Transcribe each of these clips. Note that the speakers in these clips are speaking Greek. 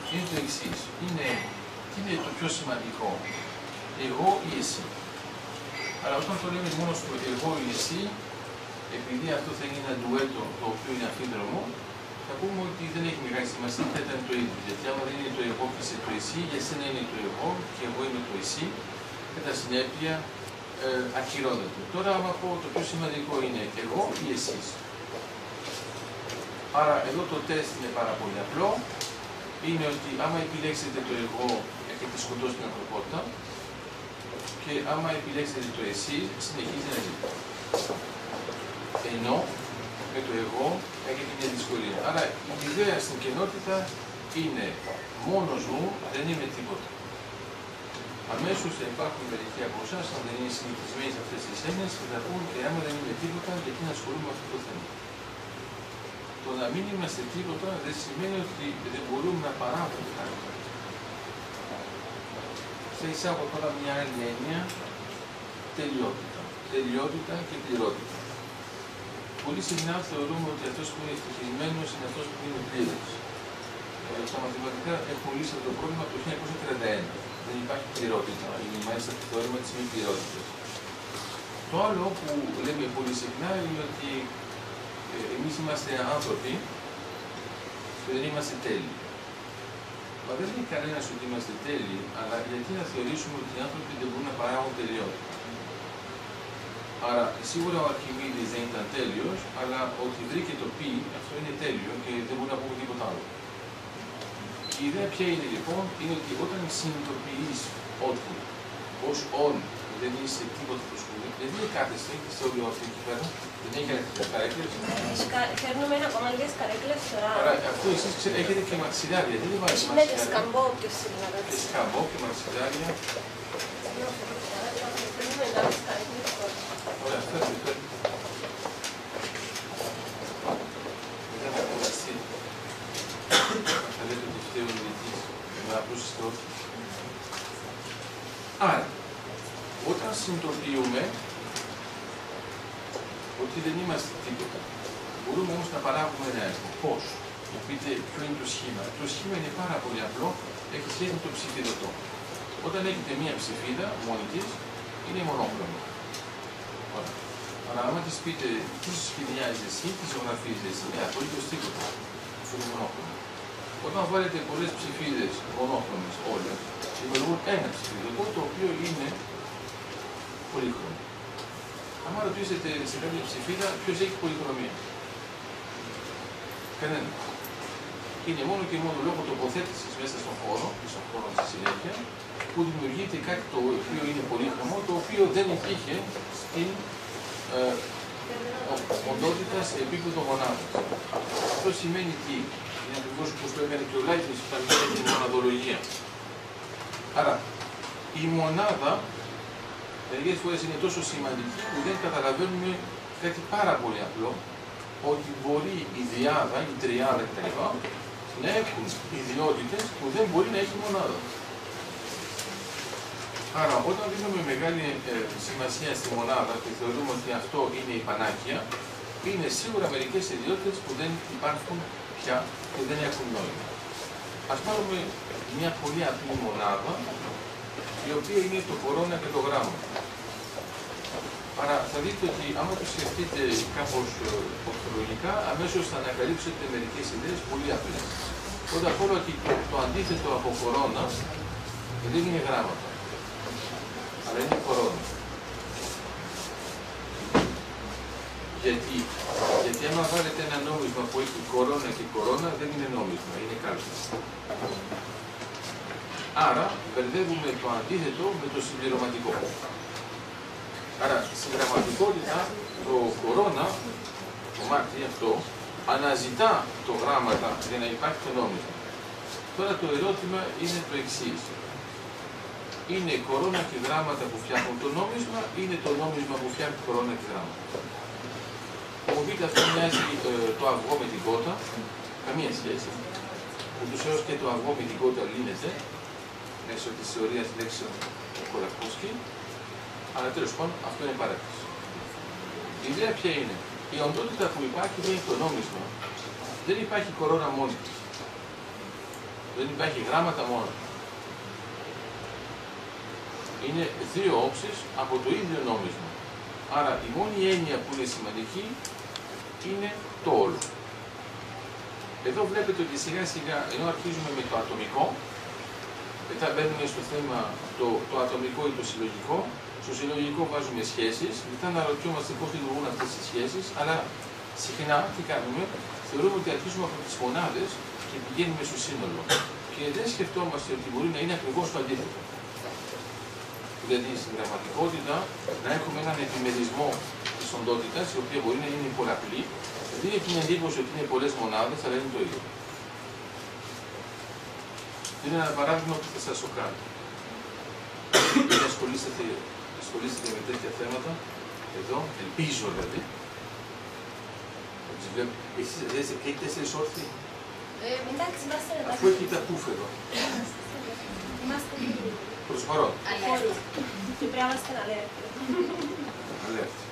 είναι το εξής. Τι είναι το πιο σημαντικό, εγώ ή εσύ. Αλλά όταν το λέμε μόνο στο εγώ ή εσύ, επειδή αυτό θα είναι ένα ντουέτο το οποίο είναι αμφίδρομο, θα πούμε ότι δεν έχει μεγάλη σημασία, θα ήταν το ίδιο. Γιατί άμα δεν είναι το εγώ και είσαι το εσύ, για σένα είναι το εγώ και εγώ είμαι το εσύ, κατά συνέπεια ακυρώνεται. Τώρα, άμα πω το πιο σημαντικό είναι εγώ ή εσείς. Άρα, εδώ το τεστ είναι πάρα πολύ απλό. Είναι ότι άμα επιλέξετε το εγώ, έχετε σκοτώσει την ανθρωπότητα, και άμα επιλέξετε το εσύ, συνεχίζει να ζει. Ενώ με το εγώ έχετε μια δυσκολία. Άρα η ιδέα στην κενότητα είναι μόνος μου, δεν είμαι τίποτα. Αμέσως θα υπάρχουν μερικοί από εσάς, αν δεν είναι συνηθισμένοι σε αυτές τις έννοιες, και θα πούν και άμα δεν είμαι τίποτα, γιατί να ασχολούμαι με αυτό το θέμα. Το να μην είμαστε τίποτα δεν σημαίνει ότι δεν μπορούμε να παράγουμε κάτι. Θα εισάγω τώρα μια άλλη έννοια, τελειότητα. Τελειότητα και πληρότητα. Πολύ συχνά θεωρούμε ότι αυτός που είναι ευτυχισμένος είναι αυτός που είναι πλήρης. Τα μαθηματικά έχουν λύσει αυτό το πρόβλημα το 1931. Δεν υπάρχει πληρότητα. Είναι μάλιστα το θεώρημα της μη πληρότητας. Το άλλο που λέμε πολύ συχνά είναι ότι εμείς είμαστε άνθρωποι και δεν είμαστε τέλειοι. Μα δεν λέει κανένας ότι είμαστε τέλειοι, αλλά γιατί να θεωρήσουμε ότι οι άνθρωποι δεν μπορούν να παράγουν τελειότητα. Άρα, σίγουρα ο Αρχιμίδης δεν ήταν τέλειος, αλλά ότι βρήκε το πι, αυτό είναι τέλειο και δεν μπορεί να πούμε τίποτα άλλο. Η ιδέα ποια είναι λοιπόν, είναι ότι όταν συνειδητοποιείς ότι ως «ον» δεν είσαι τίποτα το σκουλί, γιατί δεν κάθεστε και στο όλο αυτή εκεί πέρα, δεν έχει καρέκλες. Φέρνουμε ακόμα λίγες καρέκλες τώρα. Άρα αυτό εσείς έχετε και μαξιλάρια, δεν βάζετε μαξιλάρια. Ναι, και σκαμπό πιο σήμερα. Και σκαμπό και μαξιλάρια. Φέρνουμε λίγες καρέκλες τώρα. Ωραία, φέρνουμε. Μετά να κουραστεί. Θα λέτε ότι φταίει ο νητής, να ακούσεις το όχι. Άρα, όταν συνειδητοποιούμε ότι δεν είμαστε τίποτα, μπορούμε όμως να παράγουμε ένα έργο. Πώς? Να πείτε ποιο είναι το σχήμα. Το σχήμα είναι πάρα πολύ απλό, έχει σχέση με το ψηφιδωτό. Όταν έχετε μία ψηφίδα μόνη της, είναι μονόχρωμη. Αλλά άμα της πείτε τι σχεδιάζεις εσύ, τι ζωγραφίζεις εσύ, απολύτως τίποτα. Αυτό είναι μονόχρωμο. Όταν βάλετε πολλές ψηφίδες μονόχρωμες όλες, δημιουργούν ένα ψηφιδωτό το οποίο είναι πολύχρωμο. Αν ρωτήσετε σε κάποια ψηφίδα ποιος έχει πολυχρωμία. Κανένα. Είναι μόνο και μόνο λόγω τοποθέτησης μέσα στον χώρο, στη συνέχεια, που δημιουργείται κάτι το οποίο είναι πολύχρωμο, το οποίο δεν υπήρχε στην οντότητα σε επίπεδο μονάδας. Αυτό σημαίνει τι? Είναι ακριβώς όπως το έκανε και ο Λάιμπνιτς όταν έκανε την μοναδολογία. Άρα, η μονάδα μερικές φορές είναι τόσο σημαντική που δεν καταλαβαίνουμε κάτι πάρα πολύ απλό, ότι μπορεί η διάδα, η τριάδα κτλ. Να έχουν ιδιότητες που δεν μπορεί να έχει μονάδα. Άρα, όταν δίνουμε μεγάλη σημασία στη μονάδα και θεωρούμε ότι αυτό είναι η πανάκια, είναι σίγουρα μερικές ιδιότητες που δεν υπάρχουν πια και δεν έχουν νόημα. Ας πάρουμε μια πολύ απλή μονάδα, η οποία είναι το κορώνα και το γράμμα. Άρα θα δείτε ότι άμα το σκεφτείτε κάπως ορθολογικά, αμέσως θα ανακαλύψετε μερικές ιδέες πολύ απλές. Πρώτα απ' όλα ότι το αντίθετο από κορώνα δεν είναι γράμματα, αλλά είναι κορώνα. Γιατί άμα βάλετε ένα νόμισμα που έχει κορώνα και κορώνα, δεν είναι νόμισμα, είναι κάλπη. Άρα μπερδεύουμε το αντίθετο με το συμπληρωματικό. Άρα στην πραγματικότητα το κορώνα, το κομμάτι αυτό, αναζητά το γράμματα για να υπάρχει το νόμισμα. Τώρα το ερώτημα είναι το εξής. Είναι κορώνα και γράμματα που φτιάχνουν το νόμισμα ή είναι το νόμισμα που φτιάχνει κορώνα και γράμματα? Μου πείτε αυτό μοιάζει το αυγό με την κότα, καμία σχέση. Ούτως έως και το αυγό με την κότα λύνεται μέσω της θεωρίας λέξεων του Κολακόσκι, αλλά τέλος πάντων αυτό είναι παράδειγμα. Η ιδέα ποια είναι? Η οντότητα που υπάρχει δεν είναι το νόμισμα. Δεν υπάρχει κορώνα μόνη της. Δεν υπάρχει γράμματα μόνο. Είναι δύο όψεις από το ίδιο νόμισμα. Άρα η μόνη έννοια που είναι σημαντική είναι το όλο. Εδώ βλέπετε ότι σιγά σιγά, ενώ αρχίζουμε με το ατομικό, μετά μπαίνουμε στο θέμα το ατομικό ή το συλλογικό. Στο συλλογικό βάζουμε σχέσεις, μετά αναρωτιόμαστε πώς λειτουργούν αυτές οι σχέσεις, αλλά συχνά τι κάνουμε, θεωρούμε ότι αρχίζουμε από τις μονάδες και πηγαίνουμε στο σύνολο. Και δεν σκεφτόμαστε ότι μπορεί να είναι ακριβώς το αντίθετο. Δηλαδή στην πραγματικότητα να έχουμε έναν επιμερισμό της οντότητας, η οποία μπορεί να είναι πολλαπλή, δίνει την εντύπωση ότι είναι πολλές μονάδες, αλλά είναι το ίδιο. Είναι ένα παράδειγμα που θα σας σοκάρει. Δεν ασχολείστε με τέτοια θέματα, εδώ, ελπίζω δηλαδή. Εσείς και οι 4 όρθιοι. Εντάξει, είμαστε εδώ. Αφού έχει τα πούφ εδώ. Είμαστε Προς παρόν. και πρέπει να είμαστε αλέρτη. Αλέρτη.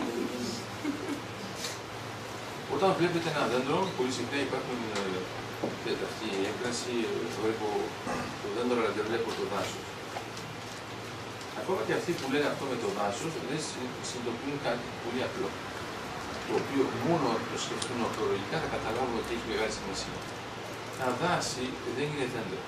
Όταν βλέπετε ένα δέντρο, πολύ συχνά υπάρχουν αυτή η έκφραση, βλέπω το δέντρο αλλά δεν βλέπω το δάσος. Ακόμα και αυτοί που λένε αυτό με το δάσος δεν συνειδητοποιούν κάτι πολύ απλό. Το οποίο μόνο το σκεφτούν ορθολογικά θα καταλάβουν ότι έχει μεγάλη σημασία. Τα δάση δεν είναι δέντρα.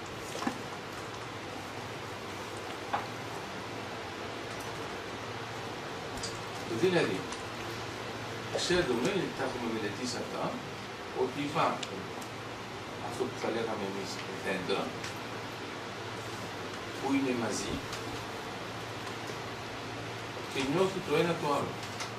Δηλαδή, ξέρουμε, γιατί τα έχουμε μελετήσει αυτά, ότι υπάρχουν αυτό που θα λέγαμε εμείς δέντρα, που είναι μαζί και νιώθει το ένα το άλλο.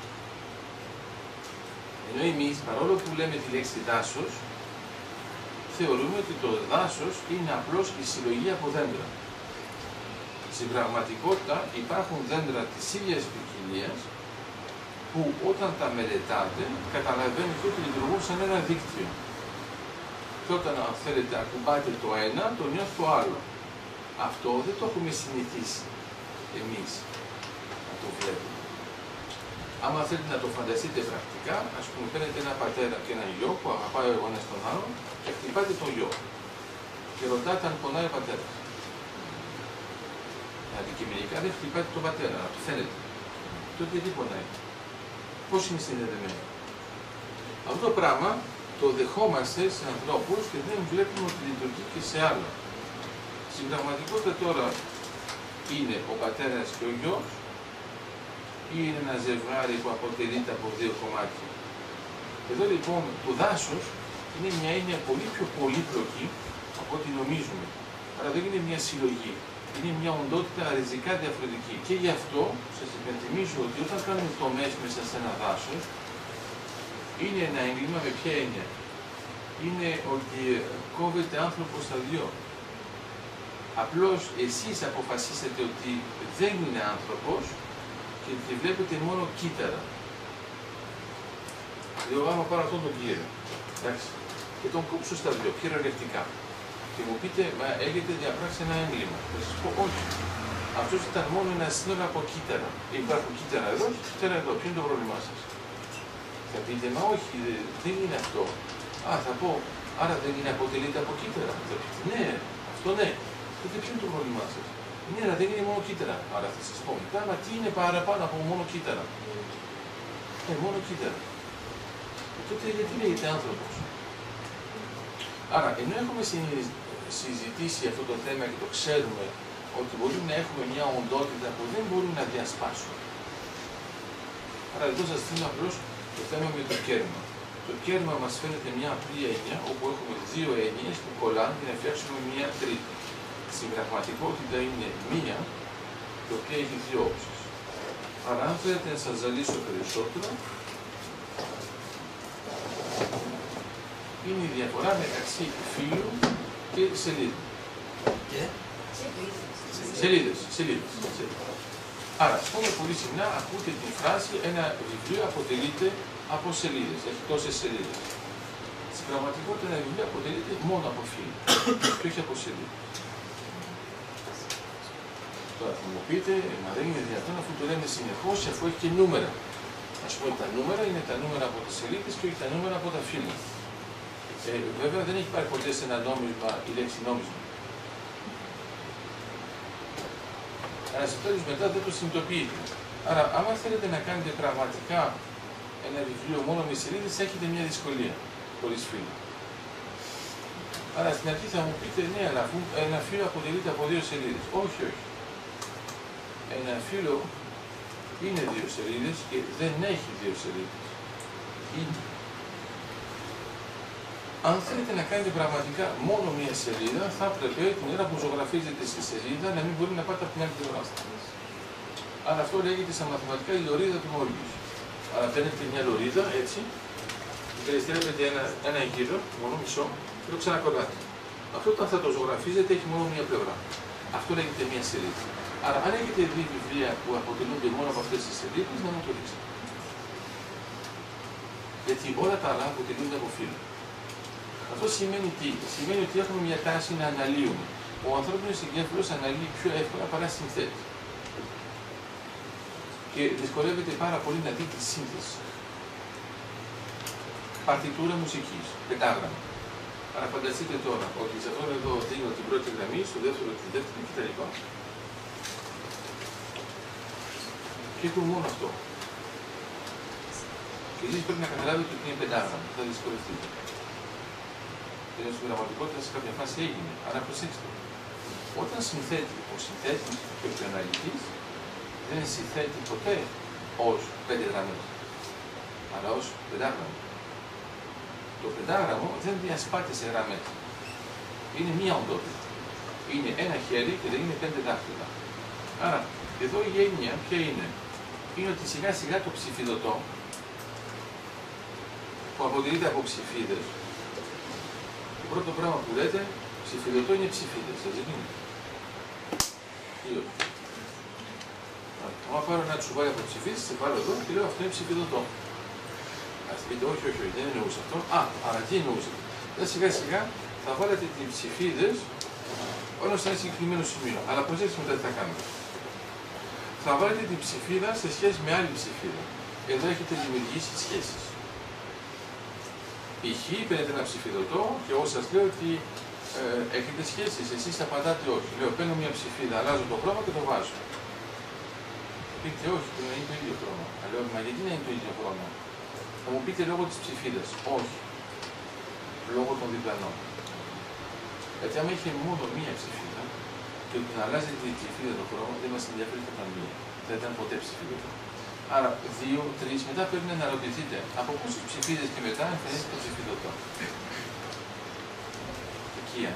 Ενώ εμείς, παρόλο που λέμε τη λέξη δάσος, θεωρούμε ότι το δάσος είναι απλώς η συλλογή από δέντρα. Στην πραγματικότητα υπάρχουν δέντρα της ίδιας ποικιλίας που όταν τα μελετάτε καταλαβαίνετε ότι λειτουργούν σαν ένα δίκτυο. Και όταν θέλετε ακουμπάτε το ένα, το νιώθει το άλλο. Αυτό δεν το έχουμε συνηθίσει εμείς να το βλέπουμε. Άμα θέλετε να το φανταστείτε πρακτικά, ας πούμε, παίρνετε ένα πατέρα και ένα γιο που αγαπάει ο ένας τον άλλον και χτυπάτε τον γιο. Και ρωτάτε αν πονάει ο πατέρας. Αντικειμενικά δεν χτυπάτε τον πατέρα, να το φαίνεται. Τότε τι πονάει. Πώς είναι συνδεδεμένοι. Αυτό το πράγμα το δεχόμαστε σε ανθρώπους και δεν βλέπουμε ότι λειτουργεί και σε άλλα. Στην πραγματικότητα τώρα είναι ο πατέρας και ο γιος ή είναι ένα ζευγάρι που αποτελείται από δύο κομμάτια. Εδώ λοιπόν το δάσος είναι μια έννοια πολύ πιο πολύπλοκη από ό,τι νομίζουμε. Άρα δεν είναι μια συλλογή. Είναι μια οντότητα ριζικά διαφορετική. Και γι' αυτό σας υπενθυμίζω ότι όταν κάνουμε τομές μέσα σε ένα δάσος, είναι ένα έγκλημα με ποια έννοια. Είναι ότι κόβεται άνθρωπος στα δυο. Απλώς εσείς αποφασίσετε ότι δεν είναι άνθρωπος και τη βλέπετε μόνο κύτταρα. Δηλαδή, άμα πάρω αυτόν τον κύριο, εντάξει, και τον κόψω στα δυο, κυριολεκτικά, και μου πείτε, μα έχετε διαπράξει ένα έγκλημα. Θα σας πω, όχι. Αυτός ήταν μόνο ένα σύνολο από κύτταρα. Υπάρχουν κύτταρα εδώ και κύτταρα εδώ. Ποιο είναι το πρόβλημά σας. Θα πείτε, μα όχι, δεν είναι αυτό. Α, θα πω, άρα δεν είναι αποτελείται από κύτταρα. Θα πείτε, ναι, αυτό ναι. Τότε ποιο είναι το πρόβλημά σας. Ναι, αλλά δεν είναι μόνο κύτταρα. Άρα θα σας πω μετά, μα τι είναι παραπάνω από μόνο κύτταρα. Μόνο κύτταρα. Τότε γιατί λέγεται άνθρωπος. Άρα, ενώ έχουμε συζητήσει αυτό το θέμα και το ξέρουμε ότι μπορούμε να έχουμε μια οντότητα που δεν μπορούμε να διασπάσουμε. Άρα, εδώ σας δίνω απλώς το θέμα με το κέρμα. Το κέρμα μας φαίνεται μια απλή έννοια, όπου έχουμε δύο έννοιες που κολλάνε για να φτιάξουμε μια τρίτη. Στην πραγματικότητα είναι μία, η οποία έχει δύο όψεις. Άρα, αν θέλετε να σας ζαλίσω περισσότερο, είναι η διαφορά μεταξύ φύλου και σελίδων. Και? Σελίδες. Άρα, ας πούμε, πολύ συχνά ακούτε την φράση ένα βιβλίο αποτελείται από σελίδες, έχει τόσες σελίδες. Στην πραγματικότητα ένα βιβλίο αποτελείται μόνο από φύλλο και όχι από σελίδες. Τώρα θα μου πείτε, μα δεν είναι δυνατόν αφού το λέμε συνεχώς αφού έχει και νούμερα. Ας πούμε, τα νούμερα είναι τα νούμερα από τις σελίδες και όχι τα νούμερα από τα φύλλα. Βέβαια δεν έχει πάρει ποτέ σε ένα νόμισμα η λέξη νόμισμα. Αλλά σε τέλος μετά δεν το συνειδητοποιείτε. Άρα, άμα θέλετε να κάνετε πραγματικά ένα βιβλίο μόνο με σελίδες, έχετε μια δυσκολία χωρίς φύλλο. Άρα στην αρχή θα μου πείτε, ναι, αλλά αφού ένα φύλλο αποτελείται από 2 σελίδες. Όχι, όχι. Ένα φύλλο είναι 2 σελίδες και δεν έχει 2 σελίδες. Είναι. Αν θέλετε να κάνετε πραγματικά μόνο μία σελίδα, θα έπρεπε την ώρα που ζωγραφίζετε στη σελίδα να μην μπορεί να πάτε από την άλλη πλευρά. Άρα αυτό λέγεται στα μαθηματικά η λωρίδα του Μόριους. Άρα παίρνετε μια λωρίδα έτσι, περιστρέφετε ένα γύρο, μόνο μισό, και το ξανακολλάτε. Αυτό όταν θα το ζωγραφίζετε έχει μόνο μία πλευρά. Αυτό λέγεται μία σελίδα. Άρα αν έχετε δει βιβλία που αποτελούνται μόνο από αυτές τις σελίδες, να μου το δείξετε. Γιατί όλα τα άλλα αποτελούνται από φύλλο. Αυτό σημαίνει τι? Σημαίνει ότι έχουμε μια τάση να αναλύουμε. Ο ανθρώπινος εγκέφαλος αναλύει πιο εύκολα παρά συνθέτει. Και δυσκολεύεται πάρα πολύ να δει τη σύνθεση. Παρτιτούρα μουσικής, πεντάγραμμα. Άρα φανταστείτε τώρα ότι σε αυτόν εδώ δίνω την πρώτη γραμμή, στο δεύτερο τη δεύτερη κτλ. Και έχουμε μόνο αυτό. Και εσείς πρέπει να καταλάβετε ότι είναι πεντάγραμμα, θα δυσκολευτείτε. Και στην πραγματικότητα σε κάποια φάση έγινε. Άρα προσέξτε. Όταν συνθέτει ο συνθέτης και ο αναλυτής, δεν συνθέτει ποτέ ως 5 γραμμές, αλλά ως πεντάγραμμα. Το πεντάγραμμο δεν διασπάται σε γραμμές. Είναι μία οντότητα. Είναι ένα χέρι και δεν είναι 5 δάχτυλα. Άρα, εδώ η έννοια ποια είναι? Είναι ότι σιγά σιγά το ψηφιδωτό, που αποτελείται από ψηφίδες, το πρώτο πράγμα που λέτε, ψηφιδωτό είναι ψηφίδες, έτσι δεν είναι? Ή όχι? Αν πάρω ένα τσουβάλι από ψηφίδες, σε βάλω εδώ και λέω αυτό είναι ψηφιδωτό. Ας πείτε, όχι, όχι, όχι, δεν εννοούσα αυτό. Άρα τι εννοούσα? Σιγά σιγά θα βάλετε τις ψηφίδες όλο σε ένα συγκεκριμένο σημείο. Αλλά προσέξτε μετά τι θα κάνετε. Θα βάλετε την ψηφίδα σε σχέση με άλλη ψηφίδα. Εδώ έχετε δημιουργήσει σχέσεις. Π.χ. παίρνετε ένα ψηφιδωτό και εγώ σας λέω ότι έχετε σχέσεις. Εσείς απαντάτε όχι. Λέω παίρνω μια ψηφίδα, αλλάζω το χρώμα και το βάζω. Πείτε όχι, πρέπει να είναι το ίδιο χρώμα. Αλλά λέω, μα γιατί να είναι το ίδιο χρώμα? Θα μου πείτε λόγω της ψηφίδας. Όχι. Λόγω των διπλανών. Γιατί άμα είχε μόνο μία ψηφίδα και ότι να αλλάζετε την ψηφίδα το χρώμα, δεν μας ενδιαφέρει κατά μία. Δεν ήταν ποτέ ψηφίδα. Άρα 2, 3, μετά πρέπει να αναρωτηθείτε από πόσες ψηφίδες και μετά εμφανίζεται το ψηφιδωτό. Οικία.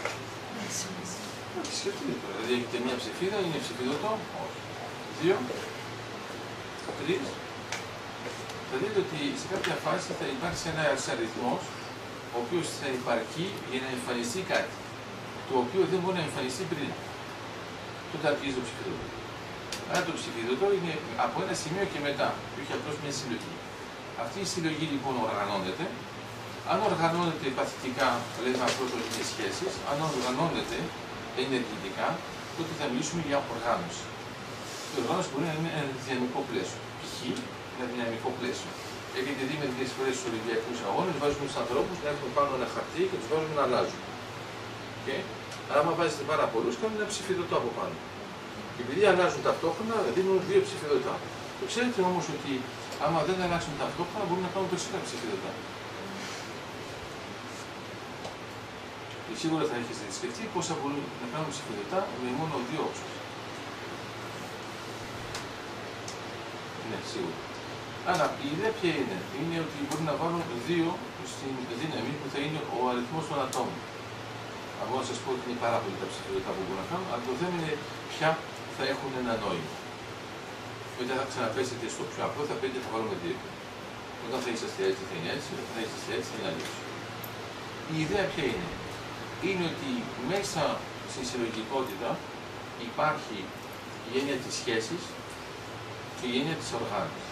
Όχι, σκεφτείτε τώρα. Δηλαδή έχετε μία ψηφίδα, είναι ψηφιδωτό? Όχι. 2, 3. Θα δείτε ότι σε κάποια φάση θα υπάρξει ένας αριθμός ο οποίος θα υπαρκεί για να εμφανιστεί κάτι, το οποίο δεν μπορεί να εμφανιστεί πριν. Τότε αρχίζει το ψηφιδωτό. Άρα το ψηφιδωτό είναι από ένα σημείο και μετά, και όχι απλώς μια συλλογή. Αυτή η συλλογή λοιπόν οργανώνεται. Αν οργανώνεται παθητικά, λέμε αυτό το είναι σχέσεις, αν οργανώνεται ενεργητικά, τότε θα μιλήσουμε για οργάνωση. Η οργάνωση μπορεί να είναι ένα δυναμικό πλαίσιο. Π.χ. ένα δυναμικό πλαίσιο. Έχετε δει μερικές φορές στους Ολυμπιακούς Αγώνες, βάζουμε τους ανθρώπους να έχουν πάνω ένα χαρτί και τους βάζουμε να αλλάζουν. Okay. Αλλά άμα βάζετε πάρα πολλούς, κάνουν ένα ψηφιδωτό από πάνω. Και επειδή αλλάζουν ταυτόχρονα, δίνουν 2 ψηφιδωτά. Το ξέρετε όμως ότι άμα δεν αλλάξουν ταυτόχρονα, μπορούν να κάνουν περισσότερα ψηφιδωτά. Και σίγουρα θα έχετε σκεφτεί πόσα μπορούν να κάνουν ψηφιδωτά με μόνο 2 όψεις. Ναι, σίγουρα. Άρα η ιδέα ποια είναι? Είναι ότι μπορούν να βάλουν 2 στην δύναμη που θα είναι ο αριθμός των ατόμων. Αν μπορώ να σας πω ότι είναι πάρα πολύ τα ψηφιδωτά που μπορούν να κάνουν, αλλά το θέμα είναι ποια θα έχουν ένα νόημα. Όταν θα ξαναπέσετε στο πιο απλό, θα πείτε θα βάλουμε 2. Όταν θα είσαστε έτσι, θα είναι έτσι, όταν θα είσαστε έτσι, θα είναι αλλιώς. Η ιδέα ποια είναι? Είναι ότι μέσα στη συλλογικότητα υπάρχει η έννοια της σχέσης και η έννοια της οργάνωσης.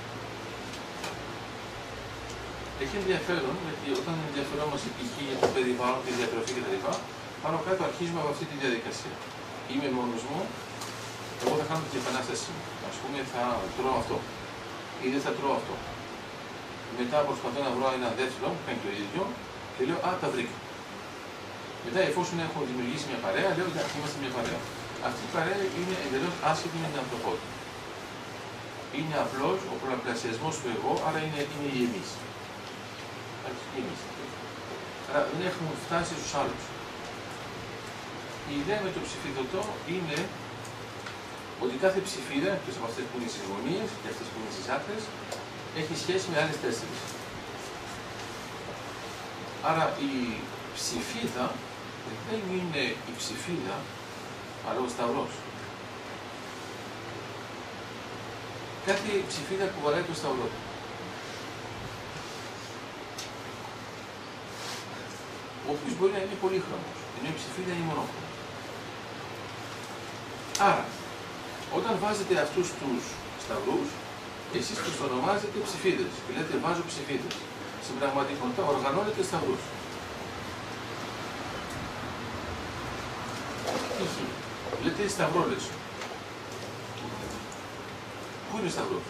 Έχει ενδιαφέρον, γιατί όταν ενδιαφερόμαστε π.χ. για το περιβάλλον, τη διατροφή κτλ., πάνω κάτω αρχίζουμε από αυτή τη διαδικασία. Είμαι μόνος μου, εγώ θα κάνω την επανάστασή μου. Ας πούμε, θα τρώω αυτό ή δεν θα τρώω αυτό. Μετά προσπαθώ να βρω ένα δεύτερο που κάνει το ίδιο Και λέω, α, τα βρήκα. Μετά, εφόσον έχω δημιουργήσει μια παρέα, λέω, εντάξει, είμαστε μια παρέα. Αυτή η παρέα είναι εντελώς άσχετη με την ανθρωπότητα. Είναι απλώς ο πολλαπλασιασμός του εγώ, άρα είναι οι εμείς. Άρα δεν έχουμε φτάσει στους άλλους. Η ιδέα με το ψηφιδωτό είναι ότι κάθε ψηφίδα, εκτός από αυτές που είναι στις γωνίες και αυτές που είναι στις άκρες, έχει σχέση με άλλες 4. Άρα η ψηφίδα δεν είναι η ψηφίδα, αλλά ο σταυρός. Κάθε ψηφίδα κουβαλάει το σταυρό. Ο οποίος μπορεί να είναι πολύχρωμος, ενώ η ψηφίδα είναι μονόχρωμη. Άρα, όταν βάζετε αυτούς τους σταυρούς, εσείς τους ονομάζετε ψηφίδες. Και λέτε, βάζω ψηφίδες. Στην πραγματικότητα οργανώνετε σταυρούς. Λέτε σταυρόλες. Πού είναι ο σταυρός?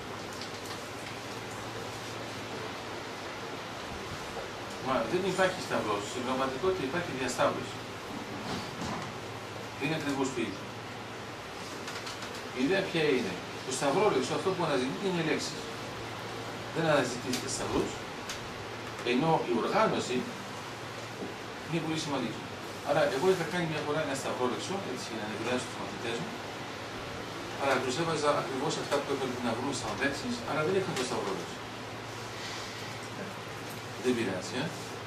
Μα δεν υπάρχει σταυρός. Στην πραγματικότητα υπάρχει διασταύρωση. Δεν είναι ακριβώς το ίδιο. Η ιδέα ποια είναι? Το σταυρόλεξο, αυτό που αναζητείτε είναι οι λέξεις. Δεν αναζητήσετε σταυρούς, ενώ η οργάνωση είναι πολύ σημαντική. Άρα, εγώ είχα κάνει μια φορά ένα σταυρόλεξο, έτσι για να επηρεάσω τους μαθητές μου, αλλά τους έβαζα ακριβώς αυτά που έπρεπε να βρουν σαν λέξεις, άρα δεν είχαν το σταυρόλεξο. Δεν πειράζει,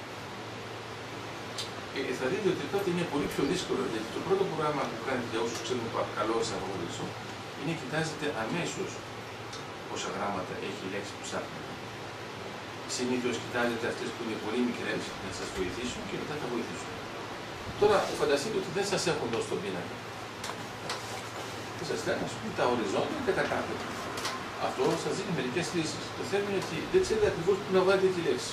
θα δείτε ότι τότε είναι πολύ πιο δύσκολο, γιατί το πρώτο πρόγραμμα που κάνετε για όσους ξέρουν καλό σταυρόλεξο είναι κοιτάζετε αμέσως πόσα γράμματα έχει η λέξη που ψάχνετε. Συνήθως κοιτάζετε αυτές που είναι πολύ μικρές να σας βοηθήσουν και μετά θα βοηθήσουν. Τώρα φανταστείτε ότι δεν σας έχουν δώσει τον πίνακα. Δεν σας λένε, ας πούμε, τα οριζόντια και τα κάτω. Αυτό σας δίνει μερικές λύσεις. Το θέμα είναι ότι δεν ξέρετε ακριβώς πού να βάλετε τη λέξη.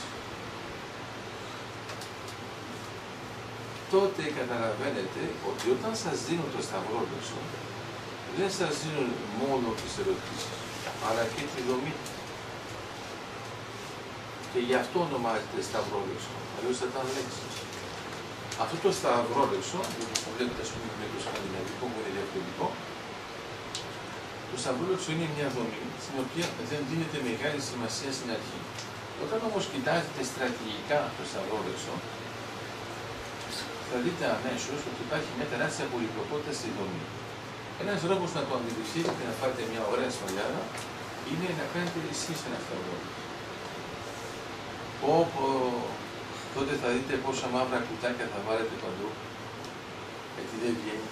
Τότε καταλαβαίνετε ότι όταν σας δίνουν το σταυρόλεξο, δεν σας δίνουν μόνο τις ερωτήσεις, αλλά και τη δομή. Και γι' αυτό ονομάζεται σταυρόλεξο, αλλιώς θα ήταν λέξεις. Αυτό το σταυρόλεξο, που βλέπετε ας πούμε με το σκανδιναβικό που είναι διαφορετικό, το σταυρόλεξο είναι μια δομή στην οποία δεν δίνεται μεγάλη σημασία στην αρχή. Όταν όμως κοιτάζετε στρατηγικά το σταυρόλεξο, θα δείτε αμέσως ότι υπάρχει μια τεράστια πολυπλοκότητα στη δομή. Ένας τρόπος να το αντιληφθείτε και να πάρετε μια ωραία σφαλιάδα είναι να κάνετε εσείς ένα σταυρόλεξο. Όπου τότε θα δείτε πόσα μαύρα κουτάκια θα βάλετε παντού, γιατί δεν βγαίνει.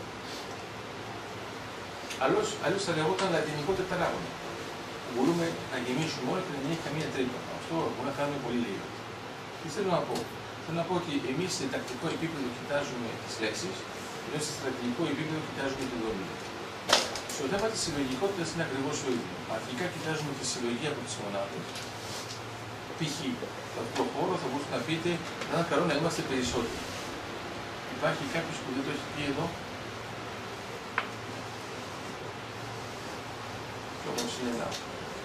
Αλλιώς θα λεγόταν λατινικό τετράγωνο. Μπορούμε να γεμίσουμε όλα και να μην έχει καμία τρύπα. Αυτό μπορούμε να κάνουμε πολύ λίγο. Τι θέλω να πω? Θέλω να πω ότι εμείς σε τακτικό επίπεδο κοιτάζουμε τις λέξεις, ενώ σε στρατηγικό επίπεδο κοιτάζουμε τη δομή. Στο θέμα της συλλογικότητας είναι ακριβώς το ίδιο. Αρχικά κοιτάζουμε τη συλλογή από τις μονάδες. Π.χ. αυτό το χώρο θα μπορούσατε να πείτε, θα ήταν καλό να είμαστε περισσότεροι. Υπάρχει κάποιος που δεν το έχει πει εδώ? Και όμως είναι λάθος.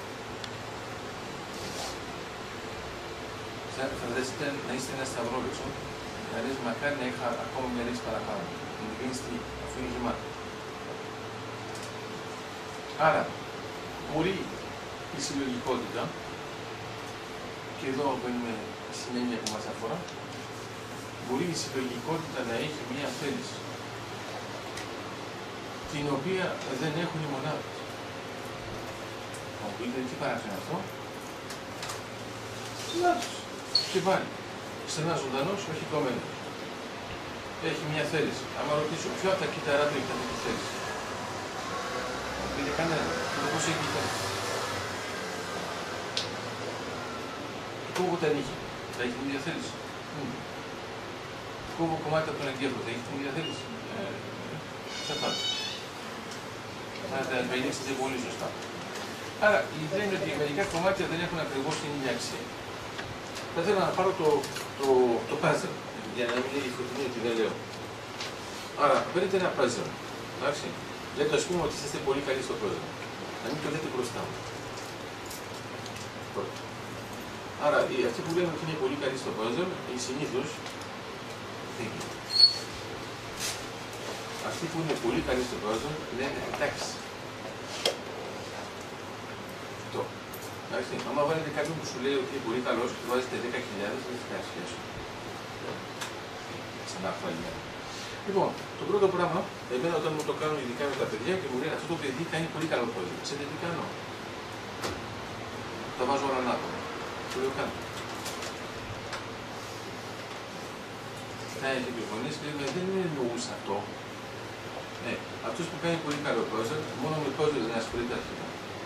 Φανταστείτε να είστε ένα σταυρόλεξο, να λες μακάρι να είχα ακόμα μια λέξη παραπάνω. Είναι κλειστή, αφού είναι γεμάτο. Άρα, μπορεί η συλλογικότητα, και εδώ μπαίνουμε στην έννοια που μας αφορά, μπορεί η συλλογικότητα να έχει μια θέληση, την οποία δεν έχουν οι μονάδες. Θα μου πείτε τι παράγει αυτό? Λάθος. Και πάλι, σε ένα ζωντανός, όχι κομμένος. Έχει μια θέληση. Άμα ρωτήσω ποιο από τα κύτταρά του έχει αυτή τη θέληση? Θα μου πείτε κανένα. Και πώς έχει η θέληση? Κόβω τα νύχια. Θα έχει την ίδια θέληση? Κόβω κομμάτια από τον εγκέφαλο. Θα έχει την ίδια θέληση? Ξαφνάται. Θα τα ελπιδίξετε πολύ σωστά. Άρα, η ιδέα είναι ότι μερικά κομμάτια δεν έχουν ακριβώς την ίδια αξία. Θα ήθελα να πάρω το puzzle, για να μην είναι φωτεινή ότι δεν λέω. Άρα, παίρνετε ένα puzzle, εντάξει. Λέτε ας πούμε ότι είστε πολύ καλοί στο puzzle. Να μην το λέτε μπροστά μου. Άρα, αυτοί που λένε ότι είναι πολύ καλοί στο puzzle, συνήθως δεν είναι. Αυτοί που είναι πολύ καλοί στο puzzle λένε εντάξει. Αυτό. Εντάξει, άμα βάλετε κάποιον που σου λέει ότι είναι πολύ καλός και του βάζετε 10.000, δεν θα σχέση. Ξανά αφαλία. Λοιπόν, το πρώτο πράγμα, εμένα όταν μου το κάνω ειδικά με τα παιδιά και μου λένε αυτό το παιδί κάνει πολύ καλό puzzle. Ξέρετε τι κάνω? Τα βάζω όλα ανάποδα. Το λέω κάνω. Να έχει επιμονές και λέμε δεν εννοούσα αυτό. Ναι, αυτός που κάνει πολύ καλό puzzle, μόνο με puzzle δεν ασχολείται αρχικά.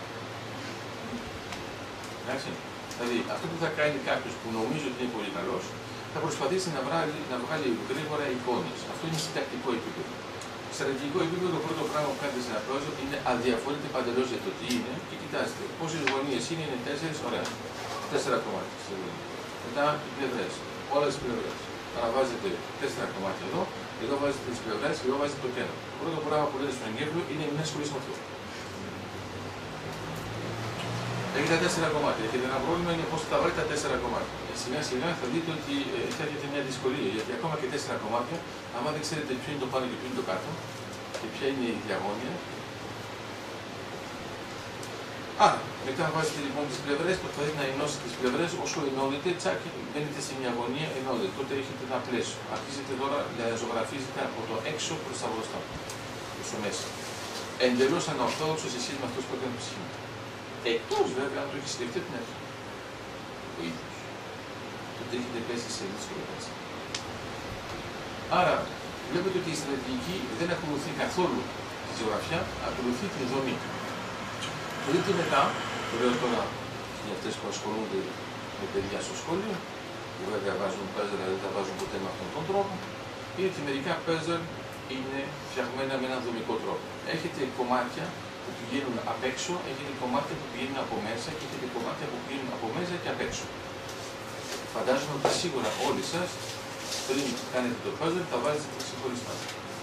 Εντάξει. Δηλαδή, αυτό που θα κάνει κάποιος που νομίζει ότι είναι πολύ καλός, θα προσπαθήσει να βγάλει γρήγορα εικόνες. Αυτό είναι συντακτικό επίπεδο. Στρατηγικό επίπεδο, το πρώτο πράγμα που κάνετε σε ένα puzzle είναι αδιαφορείτε παντελώς για το τι είναι και κοιτάστε πόσες γωνίες είναι 4, ωραία. 4 κομμάτια. Μετά οι πλευρές, όλες τις πλευρές. Αναβάζετε 4 κομμάτια εδώ βάζετε τις πλευρές και εδώ βάζετε το κέντρο. Το πρώτο πράγμα που λέτε στον εγκέφαλο είναι μην ασχολείσαι με αυτό. Έχετε 4 κομμάτια. Έχετε ένα πρόβλημα είναι πώς θα βάλετε τα 4 κομμάτια. Σιγά σιγά θα δείτε ότι θα έχετε μια δυσκολία. Γιατί ακόμα και 4 κομμάτια, άμα δεν ξέρετε ποιο είναι το πάνω και ποιο είναι το κάτω και ποια είναι η διαγώνια. Άρα, μετά βάζετε λοιπόν τις πλευρές, προσπαθείτε να ενώσετε τις πλευρές. Όσο ενώνετε, τσακ, μπαίνετε σε μια γωνία, ενώνετε. Τότε έχετε ένα πλαίσιο. Αρχίζετε τώρα να ζωγραφίζετε από το έξω προς τα μπροστά, προς το μέσα. Εντελώς ανορθόδοξο σε σχέση με αυτό που έκανε ψυχή. Εκτός βέβαια αν το έχει σκεφτεί την αρχή. Ο ίδιος. Τότε έχετε πέσει σε δύσκολο πάση. Άρα, βλέπετε ότι η στρατηγική δεν ακολουθεί καθόλου τη ζωγραφιά, ακολουθεί τη δομή. Το δείτε μετά, το λέω τώρα για αυτές που ασχολούνται με παιδιά στο σχολείο, που βέβαια βάζουν puzzle, αλλά δεν τα βάζουν ποτέ με αυτόν τον τρόπο, είναι ότι μερικά puzzle είναι φτιαγμένα με έναν δομικό τρόπο. Έχετε κομμάτια που πηγαίνουν απ' έξω, έχετε κομμάτια που πηγαίνουν από μέσα και έχετε κομμάτια που πηγαίνουν από μέσα και απ' έξω. Φαντάζομαι ότι σίγουρα όλοι σας, πριν κάνετε το puzzle, τα βάζετε ξεχωριστά.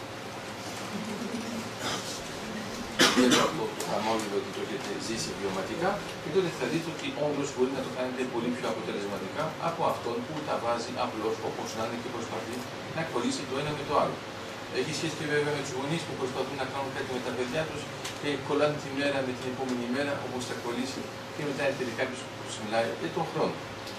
Θέλω αυτό το χαμόγελο ότι το έχετε ζήσει βιωματικά και τότε θα δείτε ότι όντως μπορεί να το κάνετε πολύ πιο αποτελεσματικά από αυτόν που τα βάζει απλώς όπως να είναι και προσπαθεί να κολλήσει το ένα με το άλλο. Έχει σχέση και βέβαια με τους γονείς που προσπαθούν να κάνουν κάτι με τα παιδιά τους και κολλάνε τη μέρα με την επόμενη μέρα όπως θα κολλήσει και μετά έρχεται κάποιος που τους μιλάει για τον χρόνο.